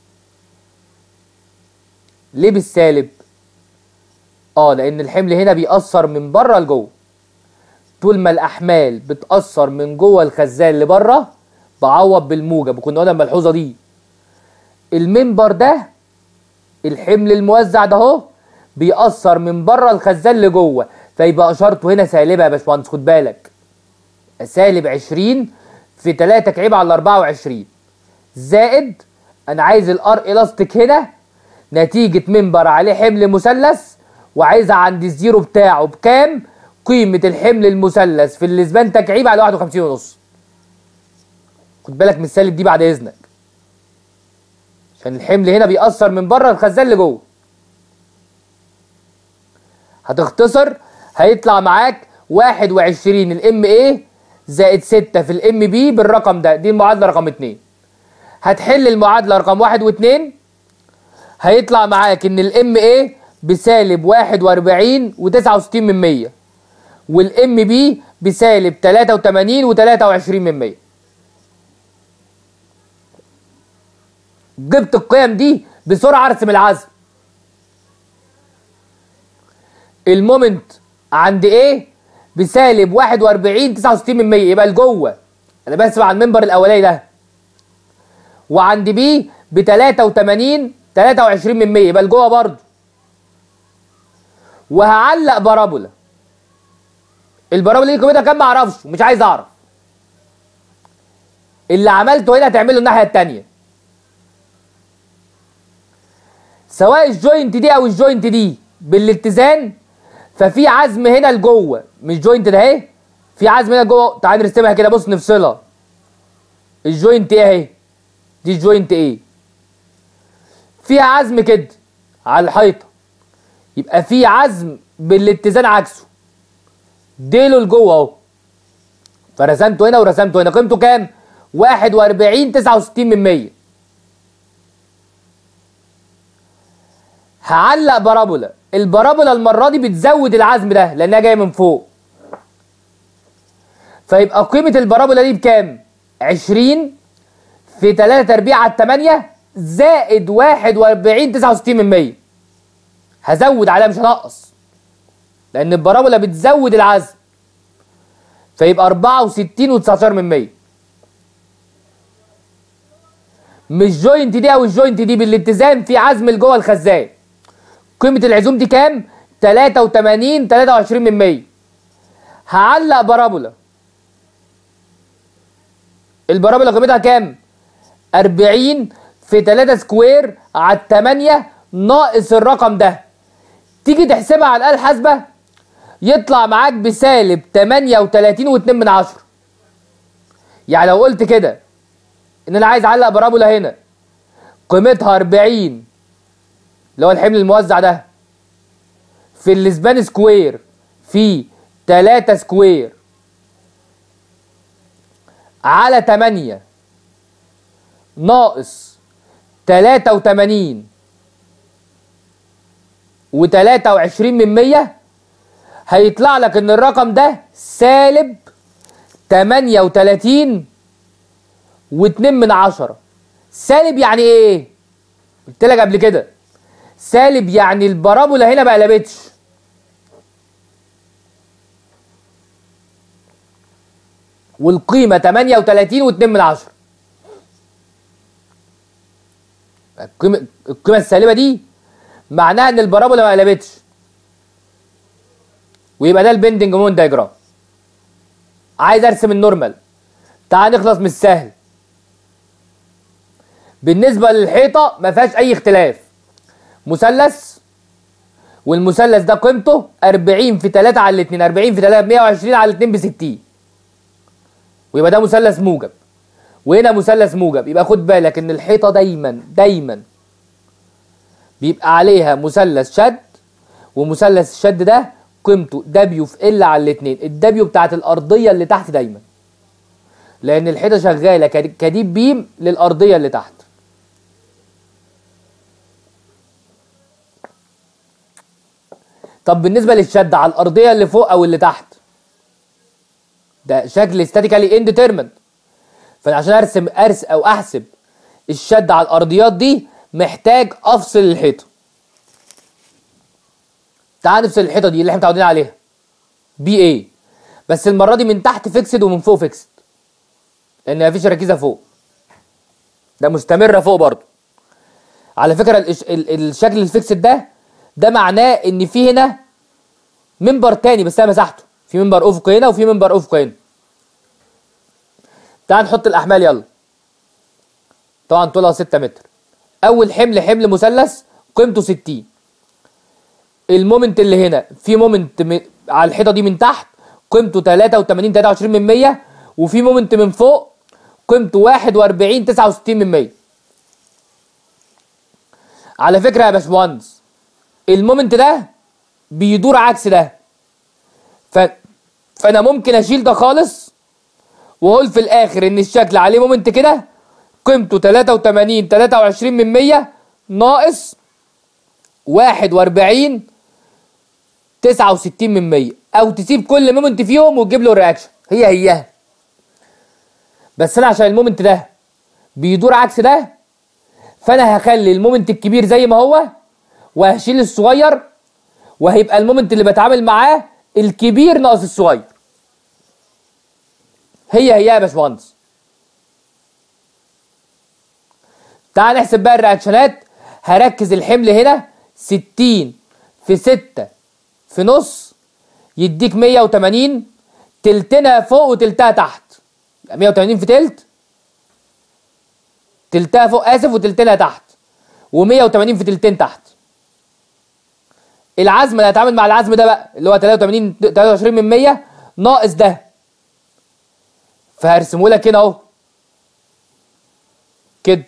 ليه بالسالب؟ لان الحمل هنا بيأثر من بره لجوه. طول ما الاحمال بتأثر من جوه الخزان لبره بعوض بالموجب، وكنا قلنا الملحوظه دي. المنبر ده الحمل الموزع ده اهو بيأثر من بره الخزان لجوه، فيبقى اشارته هنا سالبه يا باشمهندس. خد بالك سالب 20 في 3 تكعيب على 24 زائد انا عايز الار الاستيك هنا نتيجه منبر عليه حمل مثلث وعايزها عند الزيرو بتاعه بكام؟ قيمه الحمل المثلث في الاسبان تكعيب على 51.5. خد بالك من السالب دي بعد اذنك، عشان الحمل هنا بيأثر من بره الخزان لجوه. هتختصر هيطلع معاك 21 الام ايه زائد 6 في الام بي بالرقم ده. دي المعادله رقم 2. هتحل المعادله رقم 1 و2 هيطلع معاك ان الام ايه بسالب 41.69 والام بي بسالب 83.23. جبت القيم دي بسرعه ارسم العزم. المومنت عند ايه بسالب 41.69 يبقى لجوه، انا برسم على المنبر الاولاني ده. وعند بي ب 83.23 يبقى لجوه برضه. وهعلق بارابولا. البارابولا دي قيمتها كام معرفش ومش عايز اعرف. اللي عملته هنا هتعمله الناحيه الثانيه. سواء الجوينت دي او الجوينت دي بالاتزان، ففي عزم هنا لجوه. مش جوينت ده اهي، في عزم هنا جوه. تعال نرسمها كده، بص نفصلها. الجوينت ايه اهي، دي الجوينت ايه، فيها عزم كده على الحيطه، يبقى في عزم بالاتزان عكسه ديله لجوه اهو. فرسمته هنا ورسمته هنا. قيمته كام؟ 41.69. هعلق بارابولا. البارابولا المره دي بتزود العزم ده لانها جايه من فوق، فيبقى قيمه البارابولا دي بكام؟ 20 في 3 تربيع على 8 زائد 41.69. هزود عليها مش هنقص لان البارابولا بتزود العزم، فيبقى 64.19. مش جوينت دي او الجوينت دي بالاتزان في عزم لجوه الخزان. قيمه العزوم دي كام؟ 83.23. هعلق بارابولا. البارابولا قيمتها كام؟ 40 في 3 سكوير على 8 ناقص الرقم ده. تيجي تحسبها على الآلة الحاسبة يطلع معاك بسالب 38.2. يعني لو قلت كده ان انا عايز اعلق بارابولا هنا قيمتها 40 اللي هو الحمل الموزع ده في الاسبان سكوير في 3 سكوير على 8 ناقص 83 و23%، هيطلع لك ان الرقم ده سالب 38.2. سالب يعني ايه؟ قلت لك قبل كده، سالب يعني البارابولا هنا ما قلبتش. والقيمة 38.2. القيمة السالبة دي معناها ان البارابولا ما قلبتش، ويبقى ده البندنج مومنت دايجرام. عايز ارسم النورمال. تعال نخلص من السهل. بالنسبة للحيطة ما فيهاش اي اختلاف، مثلث، والمثلث ده قيمته 40 في 3 على 2، 40 في 3 120 على 2 ب 60، ويبقى ده مثلث موجب، وهنا مثلث موجب. يبقى خد بالك ان الحيطة دايما بيبقى عليها مثلث شد، ومثلث الشد ده قيمته دبليو في ال على 2، الدبليو بتاعت الارضية اللي تحت دايما، لان الحيطة شغالة كديب بيم للارضية اللي تحت. طب بالنسبة للشد على الارضية اللي فوق او اللي تحت، ده شكل استاتيكالي انديترمنت. فانا عشان ارسم او احسب الشد على الارضيات دي محتاج افصل الحيطه. تعال نفصل الحيطه دي اللي احنا متعودين عليها بي اي، بس المره دي من تحت فيكسد ومن فوق فيكسد، لان مفيش ركيزه فوق، ده مستمره فوق برضو. على فكره الشكل الفيكسد ده معناه ان في هنا منبر تاني بس انا مسحته، في منبر افقي هنا وفي منبر افقي هنا. تعال نحط الاحمال يلا. طبعا طولها 6 متر. اول حمل مثلث قيمته 60. المومنت اللي هنا في مومنت على الحيطه دي من تحت قيمته 83.23%، وفي مومنت من فوق قيمته 41.69%. على فكره يا باشمهندس المومنت ده بيدور عكس ده، فانا ممكن اشيل ده خالص واقول في الاخر ان الشكل عليه مومنت كده قيمته 83.23% ناقص 41.69%، او تسيب كل مومنت فيهم وتجيب له الرياكشن هي. بس انا عشان المومنت ده بيدور عكس ده، فانا هخلي المومنت الكبير زي ما هو وهشيل الصغير، وهيبقى المومنت اللي بتعامل معاه الكبير ناقص الصغير. هي يا باشمهندس. تعال نحسب بقى الرياكشنات. هركز الحمل هنا 60 في 6 في نص يديك 180، تلتنا فوق وتلتها تحت، يبقى 180 في تلتها فوق وتلتنا تحت، و180 في تلتين تحت. العزم اللي هتعامل مع العزم ده بقى اللي هو 23% ناقص ده، فهرسمه لك هنا اهو كده.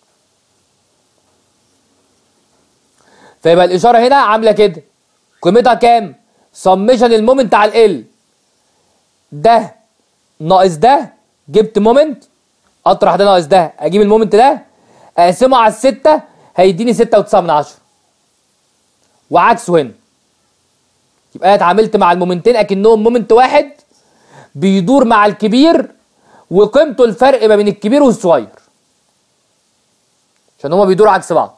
فيبقى الاشاره هنا عامله كده، قيمتها كام؟ سميشن المومنت على ال ده ناقص ده، جبت مومنت اطرح ده ناقص ده، اجيب المومنت ده اقسمه على 6 هيديني 6.9، وعكسه هنا. يبقى انا اتعاملت مع المومنتين اكنهم مومنت واحد بيدور مع الكبير، وقيمته الفرق ما بين الكبير والصغير عشان هما بيدوروا عكس بعض.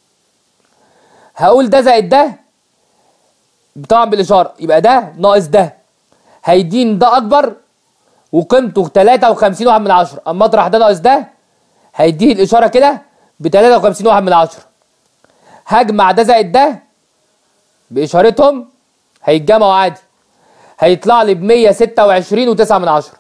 هقول ده زائد ده طبعا بالاشاره، يبقى ده ناقص ده هيديني ده اكبر وقيمته 53.1، اما اطرح ده ناقص ده هيديني الاشاره كده ب 53.1. هجمع ده زائد ده باشارتهم هيتجمعوا عادي، هيطلع لي ب 126.9.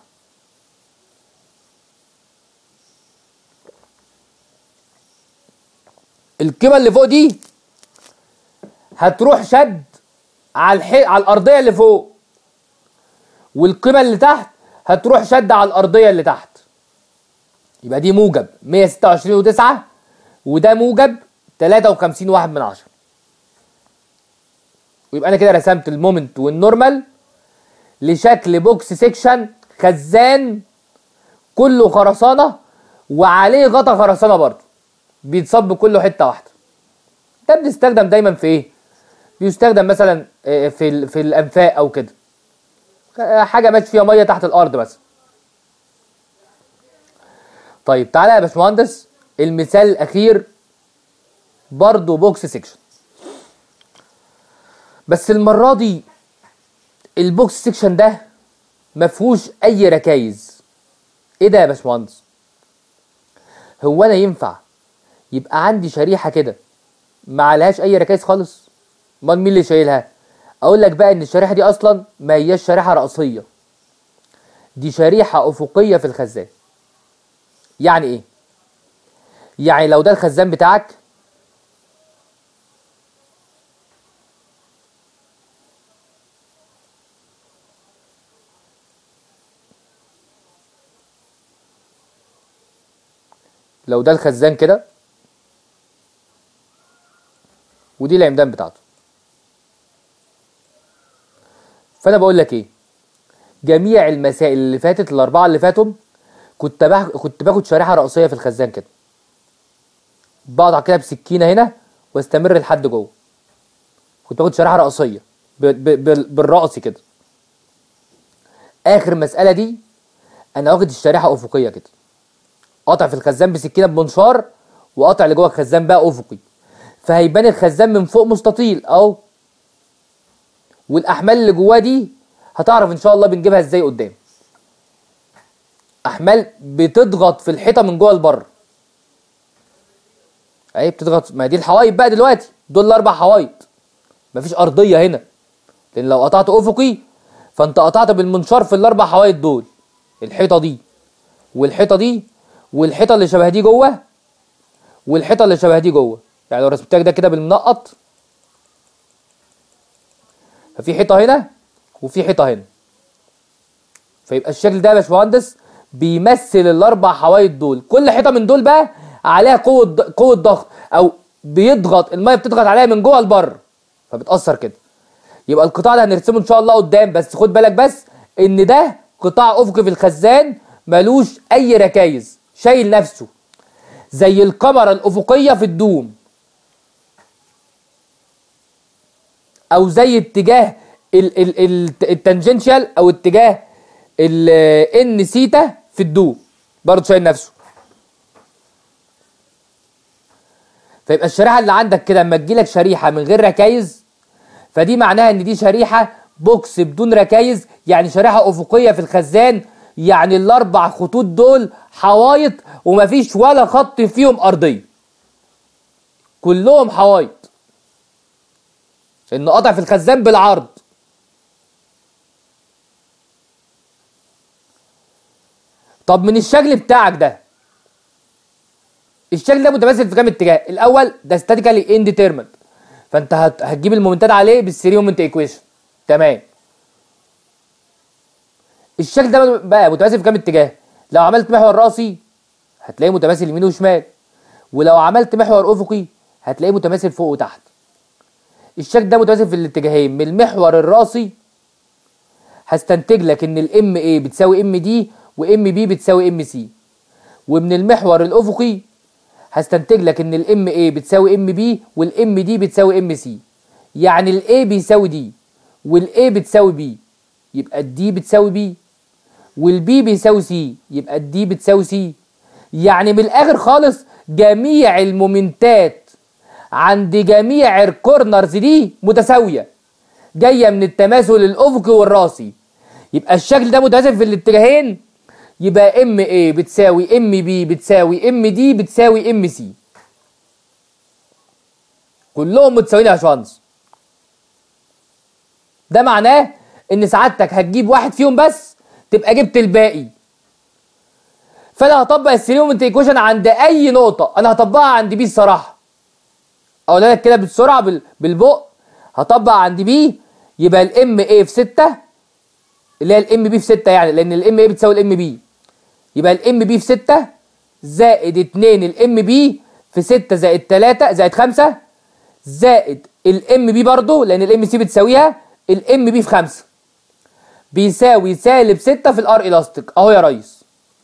القيمه اللي فوق دي هتروح شد على الارضيه اللي فوق، والقيمه اللي تحت هتروح شد على الارضيه اللي تحت. يبقى دي موجب 126.9 وده موجب 53.1. ويبقى انا كده رسمت المومنت والنورمال لشكل بوكس سيكشن خزان كله خرسانه وعليه غطا خرسانه برضه بيتصب كله حته واحده. ده بنستخدم دايما في ايه؟ بيستخدم مثلا في الانفاق او كده، حاجه ماشي فيها ميه تحت الارض مثلا. طيب تعالى يا باشمهندس المثال الاخير برضو بوكس سيكشن، بس المره دي البوكس سيكشن ده مفهوش اي ركايز. ايه ده يا باشمهندس؟ هو انا ينفع يبقى عندي شريحه كده ما عليهاش اي ركايز خالص؟ امال مين اللي شايلها؟ اقول لك بقى ان الشريحه دي اصلا ما هياش شريحه رأسيه، دي شريحه افقيه في الخزان. يعني ايه؟ يعني لو ده الخزان بتاعك، لو ده الخزان كده ودي العمدان بتاعته، فانا بقول لك ايه، جميع المسائل اللي فاتت الاربعه اللي فاتهم كنت باخد شريحه رأسيه في الخزان كده، بقطع كده بسكينه هنا واستمر لحد جوه، كنت باخد شريحه رأسيه بالرأس كده. اخر مساله دي انا واخد الشريحه افقيه كده، قاطع في الخزان بسكينه بمنشار وقاطع لجوه الخزان بقى افقي، فهيبان الخزان من فوق مستطيل اهو، والاحمال اللي جواه دي هتعرف ان شاء الله بنجيبها ازاي قدام. احمال بتضغط في الحيطه من جوه لبره اهي، بتضغط، ما دي الحوايط بقى دلوقتي، دول الاربع حوايط، مفيش ارضيه هنا، لان لو قطعت افقي فانت قطعت بالمنشار في الاربع حوايط دول، الحيطه دي والحيطه دي والحيطه اللي شبه دي جوه والحيطه اللي شبه دي جوه. يعني لو رسمتك ده كده بالمنقط، ففي حيطه هنا وفي حيطه هنا، فيبقى الشكل ده يا باشمهندس بيمثل الاربع حوايط دول. كل حيطه من دول بقى عليها قوه ضغط، او بيضغط الميه، بتضغط عليها من جوه لبره فبتاثر كده. يبقى القطاع ده هنرسمه ان شاء الله قدام، بس خد بالك بس ان ده قطاع افقي في الخزان ملوش اي ركايز، شايل نفسه زي الكاميرا الافقيه في الدوم، او زي اتجاه التانجنشال او اتجاه ان سيتا في الدوم، برضه شايل نفسه. فيبقى الشريحه اللي عندك كده اما تجيلك شريحه من غير ركايز، فدي معناها ان دي شريحه بوكس بدون ركايز، يعني شريحه افقيه في الخزان، يعني الاربع خطوط دول حوايط ومفيش ولا خط فيهم ارضيه، كلهم حوايط، انه قطع في الخزان بالعرض. طب من الشكل بتاعك ده، الشكل ده متمثل في كام اتجاه؟ الاول ده ستاتيكالي انديترمنت، فانت هتجيب المومنتات عليه بالثري مومنت ايكويشن، تمام. الشكل ده بقى متمثل في كام اتجاه؟ لو عملت محور راسي هتلاقيه متماثل يمين وشمال، ولو عملت محور افقي هتلاقيه متماثل فوق وتحت. الشكل ده متماثل في الاتجاهين. من المحور الراسي هستنتج لك ان الام اي بتساوي ام دي وام بي بتساوي ام سي، ومن المحور الافقي هستنتج لك ان الام اي بتساوي ام بي والام دي بتساوي ام سي، يعني الاي بيساوي دي والاي بتساوي بي، يبقى الدي بتساوي بي، والبي بيساوي سي، يبقى الدي بتساوي سي. يعني من الاخر خالص جميع المومنتات عند جميع الكورنرز دي متساويه، جايه من التماثل الافقي والراسي. يبقى الشكل ده متماثل في الاتجاهين، يبقى ام اي بتساوي ام بي بتساوي ام دي بتساوي ام سي، كلهم متساويين يا باشمهندس. ده معناه ان سعادتك هتجيب واحد فيهم بس تبقى جبت الباقي. فانا هطبق الثري مومنت ايكويشن عند اي نقطه، انا هطبقها عند بي الصراحه، اقولها لك كده بسرعه بالبق. هطبق عند بي، يبقى الام اي في 6 اللي هي الام بي في 6، يعني لان الام اي بتساوي الام بي، يبقى الام بي في 6 زائد 2 الام بي في 6 زائد 3 زائد 5 زائد الام بي برضه لان الام سي بتساويها الام بي في 5 بيساوي سالب 6 في الار الاستيك اهو يا ريس.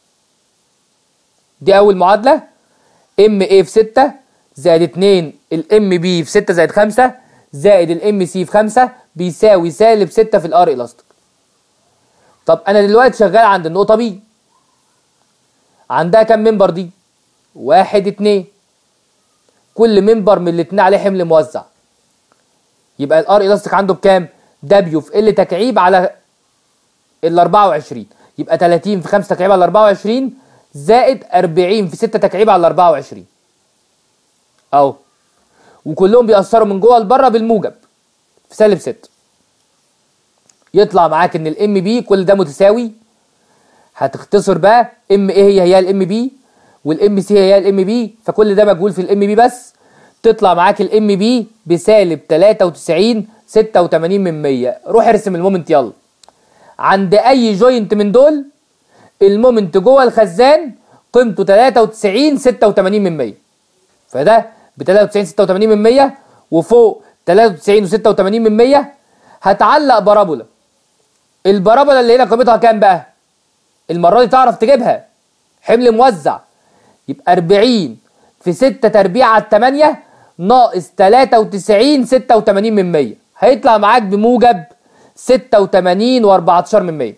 دي اول معادله، ام اي في 6 زائد 2 الام بي في 6 زائد 5 زائد الام سي في 5 بيساوي سالب 6 في الار الاستيك. طب انا دلوقتي شغال عند النقطه بي، عندها كام منبر دي؟ 1 2، كل منبر من الاتنين عليه حمل موزع، يبقى الار الاستيك عنده بكام؟ دبليو في ال تكعيب على ال 24، يبقى 30 في 5 تكعيب على 24 زائد 40 في 6 تكعيب على 24 اهو، وكلهم بيأثروا من جوه لبره بالموجب في سالب 6. يطلع معاك ان الام بي كل ده متساوي، هتختصر بقى ام ايه هي الام بي والام سي هي الام بي، فكل ده مجهول في الام بي بس. تطلع معاك الام بي بسالب 93 86 من 100. روح ارسم المومنت يلا. عند اي جوينت من دول المومنت جوه الخزان قيمته 93 86 من 100، فده ب 93 86 من 100 وفوق 93 و86 من 100 هتعلق بارابولا. البارابولا اللي هنا قيمتها كام بقى؟ المره دي تعرف تجيبها، حمل موزع، يبقى 40 في 6 تربيع على 8 ناقص 93 86 من 100 هيطلع معاك بموجب 86 و14 من 100.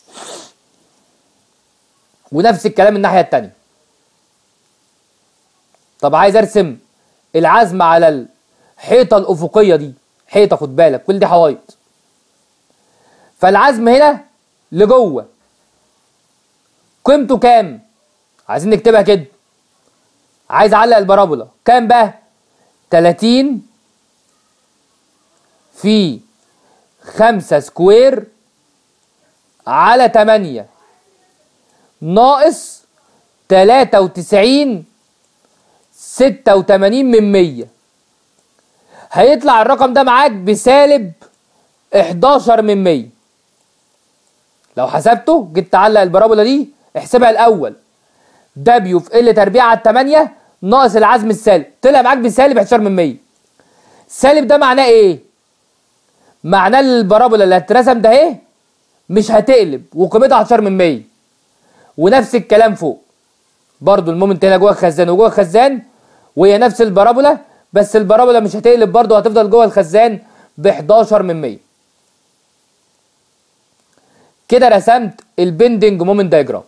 ونفس الكلام الناحيه الثانيه. طب عايز ارسم العزم على الحيطه الافقيه دي، حيطه خد بالك كل دي حوايط، فالعزم هنا لجوه قيمته كام؟ عايزين نكتبها كده. عايز اعلق البارابولا كام بقى؟ 30 في 5 سكوير على 8 ناقص 93 86 من 100 هيطلع الرقم ده معاك بسالب 11 من 100. لو حسبته جيت تعلق البارابولا دي احسبها الاول، دبليو في ال تربيع على 8 ناقص العزم السالب طلع معاك بسالب 11 من 100. السالب ده معناه ايه؟ معناه البارابولا اللي هترسم ده اهي مش هتقلب وقيمتها 11 من 100. ونفس الكلام فوق برضو المومنت هنا جوه الخزان وجوه الخزان وهي نفس البارابولا، بس البارابولا مش هتقلب برضو، هتفضل جوه الخزان ب 11 من 100. كده رسمت البندنج مومنت دايجرام.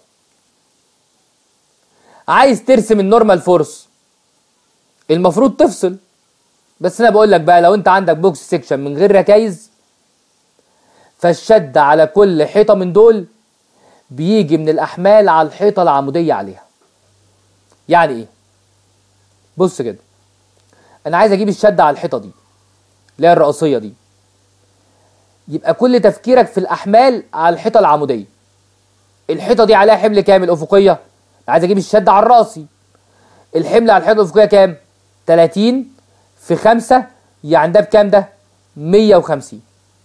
عايز ترسم النورمال فورس المفروض تفصل، بس انا بقول لك بقى لو انت عندك بوكس سيكشن من غير ركايز فالشد على كل حيطه من دول بيجي من الاحمال على الحيطه العموديه عليها. يعني ايه؟ بص كده، انا عايز اجيب الشد على الحيطه دي اللي هي الرئيسيه دي، يبقى كل تفكيرك في الاحمال على الحيطه العموديه. الحيطه دي عليها حمل كام الافقيه؟ عايز اجيب الشد على الراسي. الحمل على الحيطه الافقيه كام؟ 30 في 5 يعني ده بكام ده؟ 150.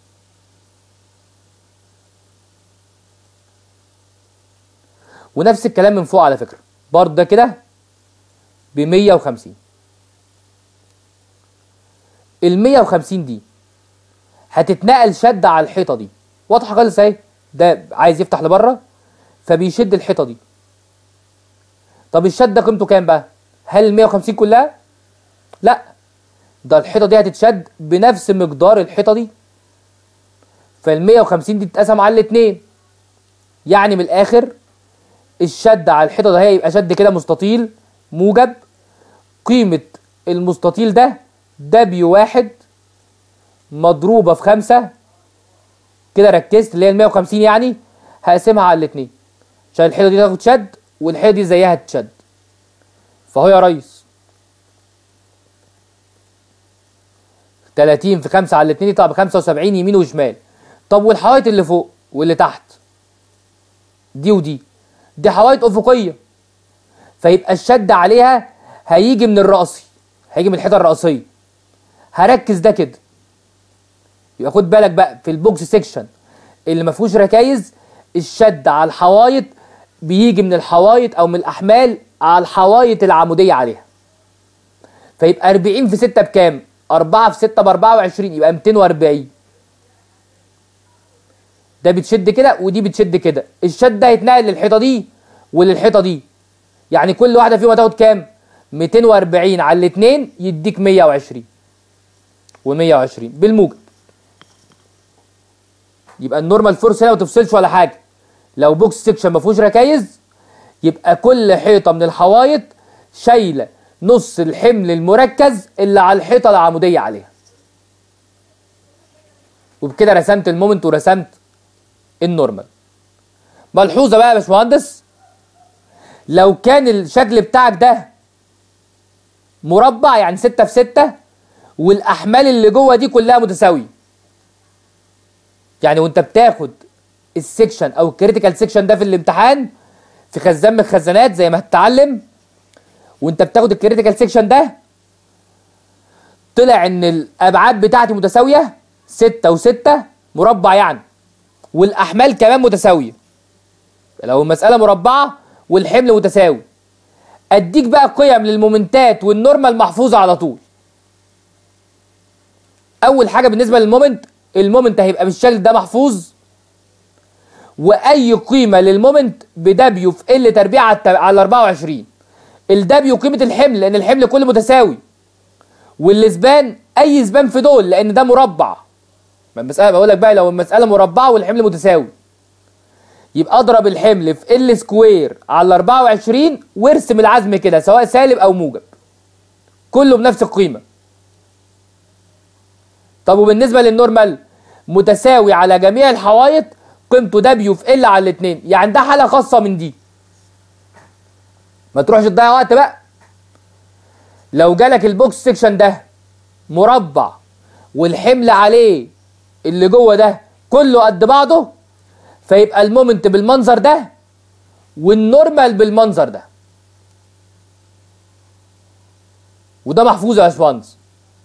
ونفس الكلام من فوق على فكره برضه ده كده ب 150. ال 150 دي هتتنقل شد على الحيطه دي، واضحه خالص اهي، ده عايز يفتح لبره فبيشد الحيطه دي. طب الشد ده قيمته كام بقى؟ هل ال 150 كلها؟ لا، ده الحيطه دي هتتشد بنفس مقدار الحيطه دي، فال 150 دي تتقسم على الاثنين، يعني من الاخر الشد على الحيطه ده هيبقى شد كده مستطيل موجب، قيمه المستطيل ده W1 مضروبه في 5 كده، ركزت اللي هي ال 150 يعني هقسمها على الاثنين عشان الحيطه دي تاخد شد والحيطه دي زيها تشد. فهو يا ريس 30 في 5 على الاثنين يطلع ب 75 يمين وشمال. طب والحوايط اللي فوق واللي تحت دي ودي، دي حوايط افقيه، فيبقى الشد عليها هيجي من الرأسي، هيجي من الحيطه الرئيسيه. هركز ده كده، يبقى خد بالك بقى في البوكس سيكشن اللي ما فيهوش ركايز الشد على الحوايط بيجي من الحوايط او من الاحمال على الحوايط العموديه عليها. فيبقى 40 في 6 بكام؟ 4 في 6 ب 24، يبقى 240. ده بتشد كده ودي بتشد كده، الشد ده هيتنقل للحيطه دي وللحيطه دي، يعني كل واحده فيهم هتاخد كام؟ 240 على الاثنين يديك 120. و120 بالموجب. يبقى النورمال فورس هنا ما تفصلش ولا حاجه. لو بوكس سيكشن ما فيهوش ركايز يبقى كل حيطه من الحوايط شايله نص الحمل المركز اللي على الحيطه العموديه عليها. وبكده رسمت المومنت ورسمت النورمال. ملحوظه بقى يا باشمهندس، لو كان الشكل بتاعك ده مربع يعني 6 في 6 والاحمال اللي جوه دي كلها متساويه، يعني وانت بتاخد السكشن او الكريتيكال سكشن ده في الامتحان في خزان من الخزانات زي ما هتتعلم، وانت بتاخد الكريتيكال سكشن ده طلع ان الابعاد بتاعتي متساويه 6 و6 مربع يعني، والاحمال كمان متساويه. لو المساله مربعه والحمل متساوي اديك بقى قيم للمومنتات والنورمال محفوظه على طول. اول حاجه بالنسبه للمومنت، المومنت هيبقى بالشكل ده محفوظ، واي قيمه للمومنت بدبليو في ال تربيع على 24. الدبليو قيمه الحمل لان الحمل كله متساوي، والسبان اي سبان في دول لان ده مربع. المساله بقول لك بقى لو المساله مربعه والحمل متساوي يبقى اضرب الحمل في ال سكوير على 24 وارسم العزم كده سواء سالب او موجب كله بنفس القيمه. طب وبالنسبه للنورمال متساوي على جميع الحوايط قيمته دبليو في ال على الاثنين، يعني ده حاله خاصه من دي. ما تروحش تضيع وقت بقى. لو جالك البوكس سيكشن ده مربع والحمل عليه اللي جوه ده كله قد بعضه فيبقى المومنت بالمنظر ده والنورمال بالمنظر ده، وده محفوظ يا باشمهندس.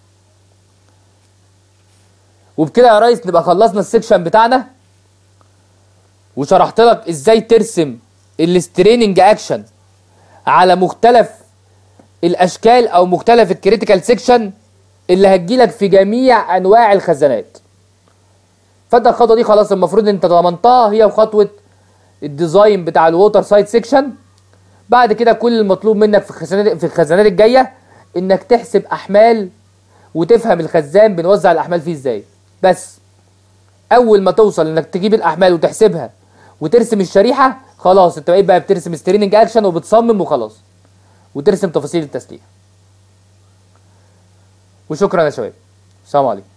وبكده يا ريس نبقى خلصنا السكشن بتاعنا، وشرحت لك ازاي ترسم الستريننج اكشن على مختلف الاشكال او مختلف الكريتيكال سيكشن اللي هتجيلك في جميع انواع الخزانات. فانت الخطوه دي خلاص المفروض انت ضمنتها، هي خطوه الديزاين بتاع الووتر سايد سيكشن. بعد كده كل المطلوب منك في الخزانات الجايه انك تحسب احمال وتفهم الخزان بنوزع الاحمال فيه ازاي. بس اول ما توصل انك تجيب الاحمال وتحسبها وترسم الشريحه خلاص انت بقيت بقى بترسم ستريننج اكشن وبتصمم وخلاص، وترسم تفاصيل التسليح. وشكرا يا شباب، السلام عليكم.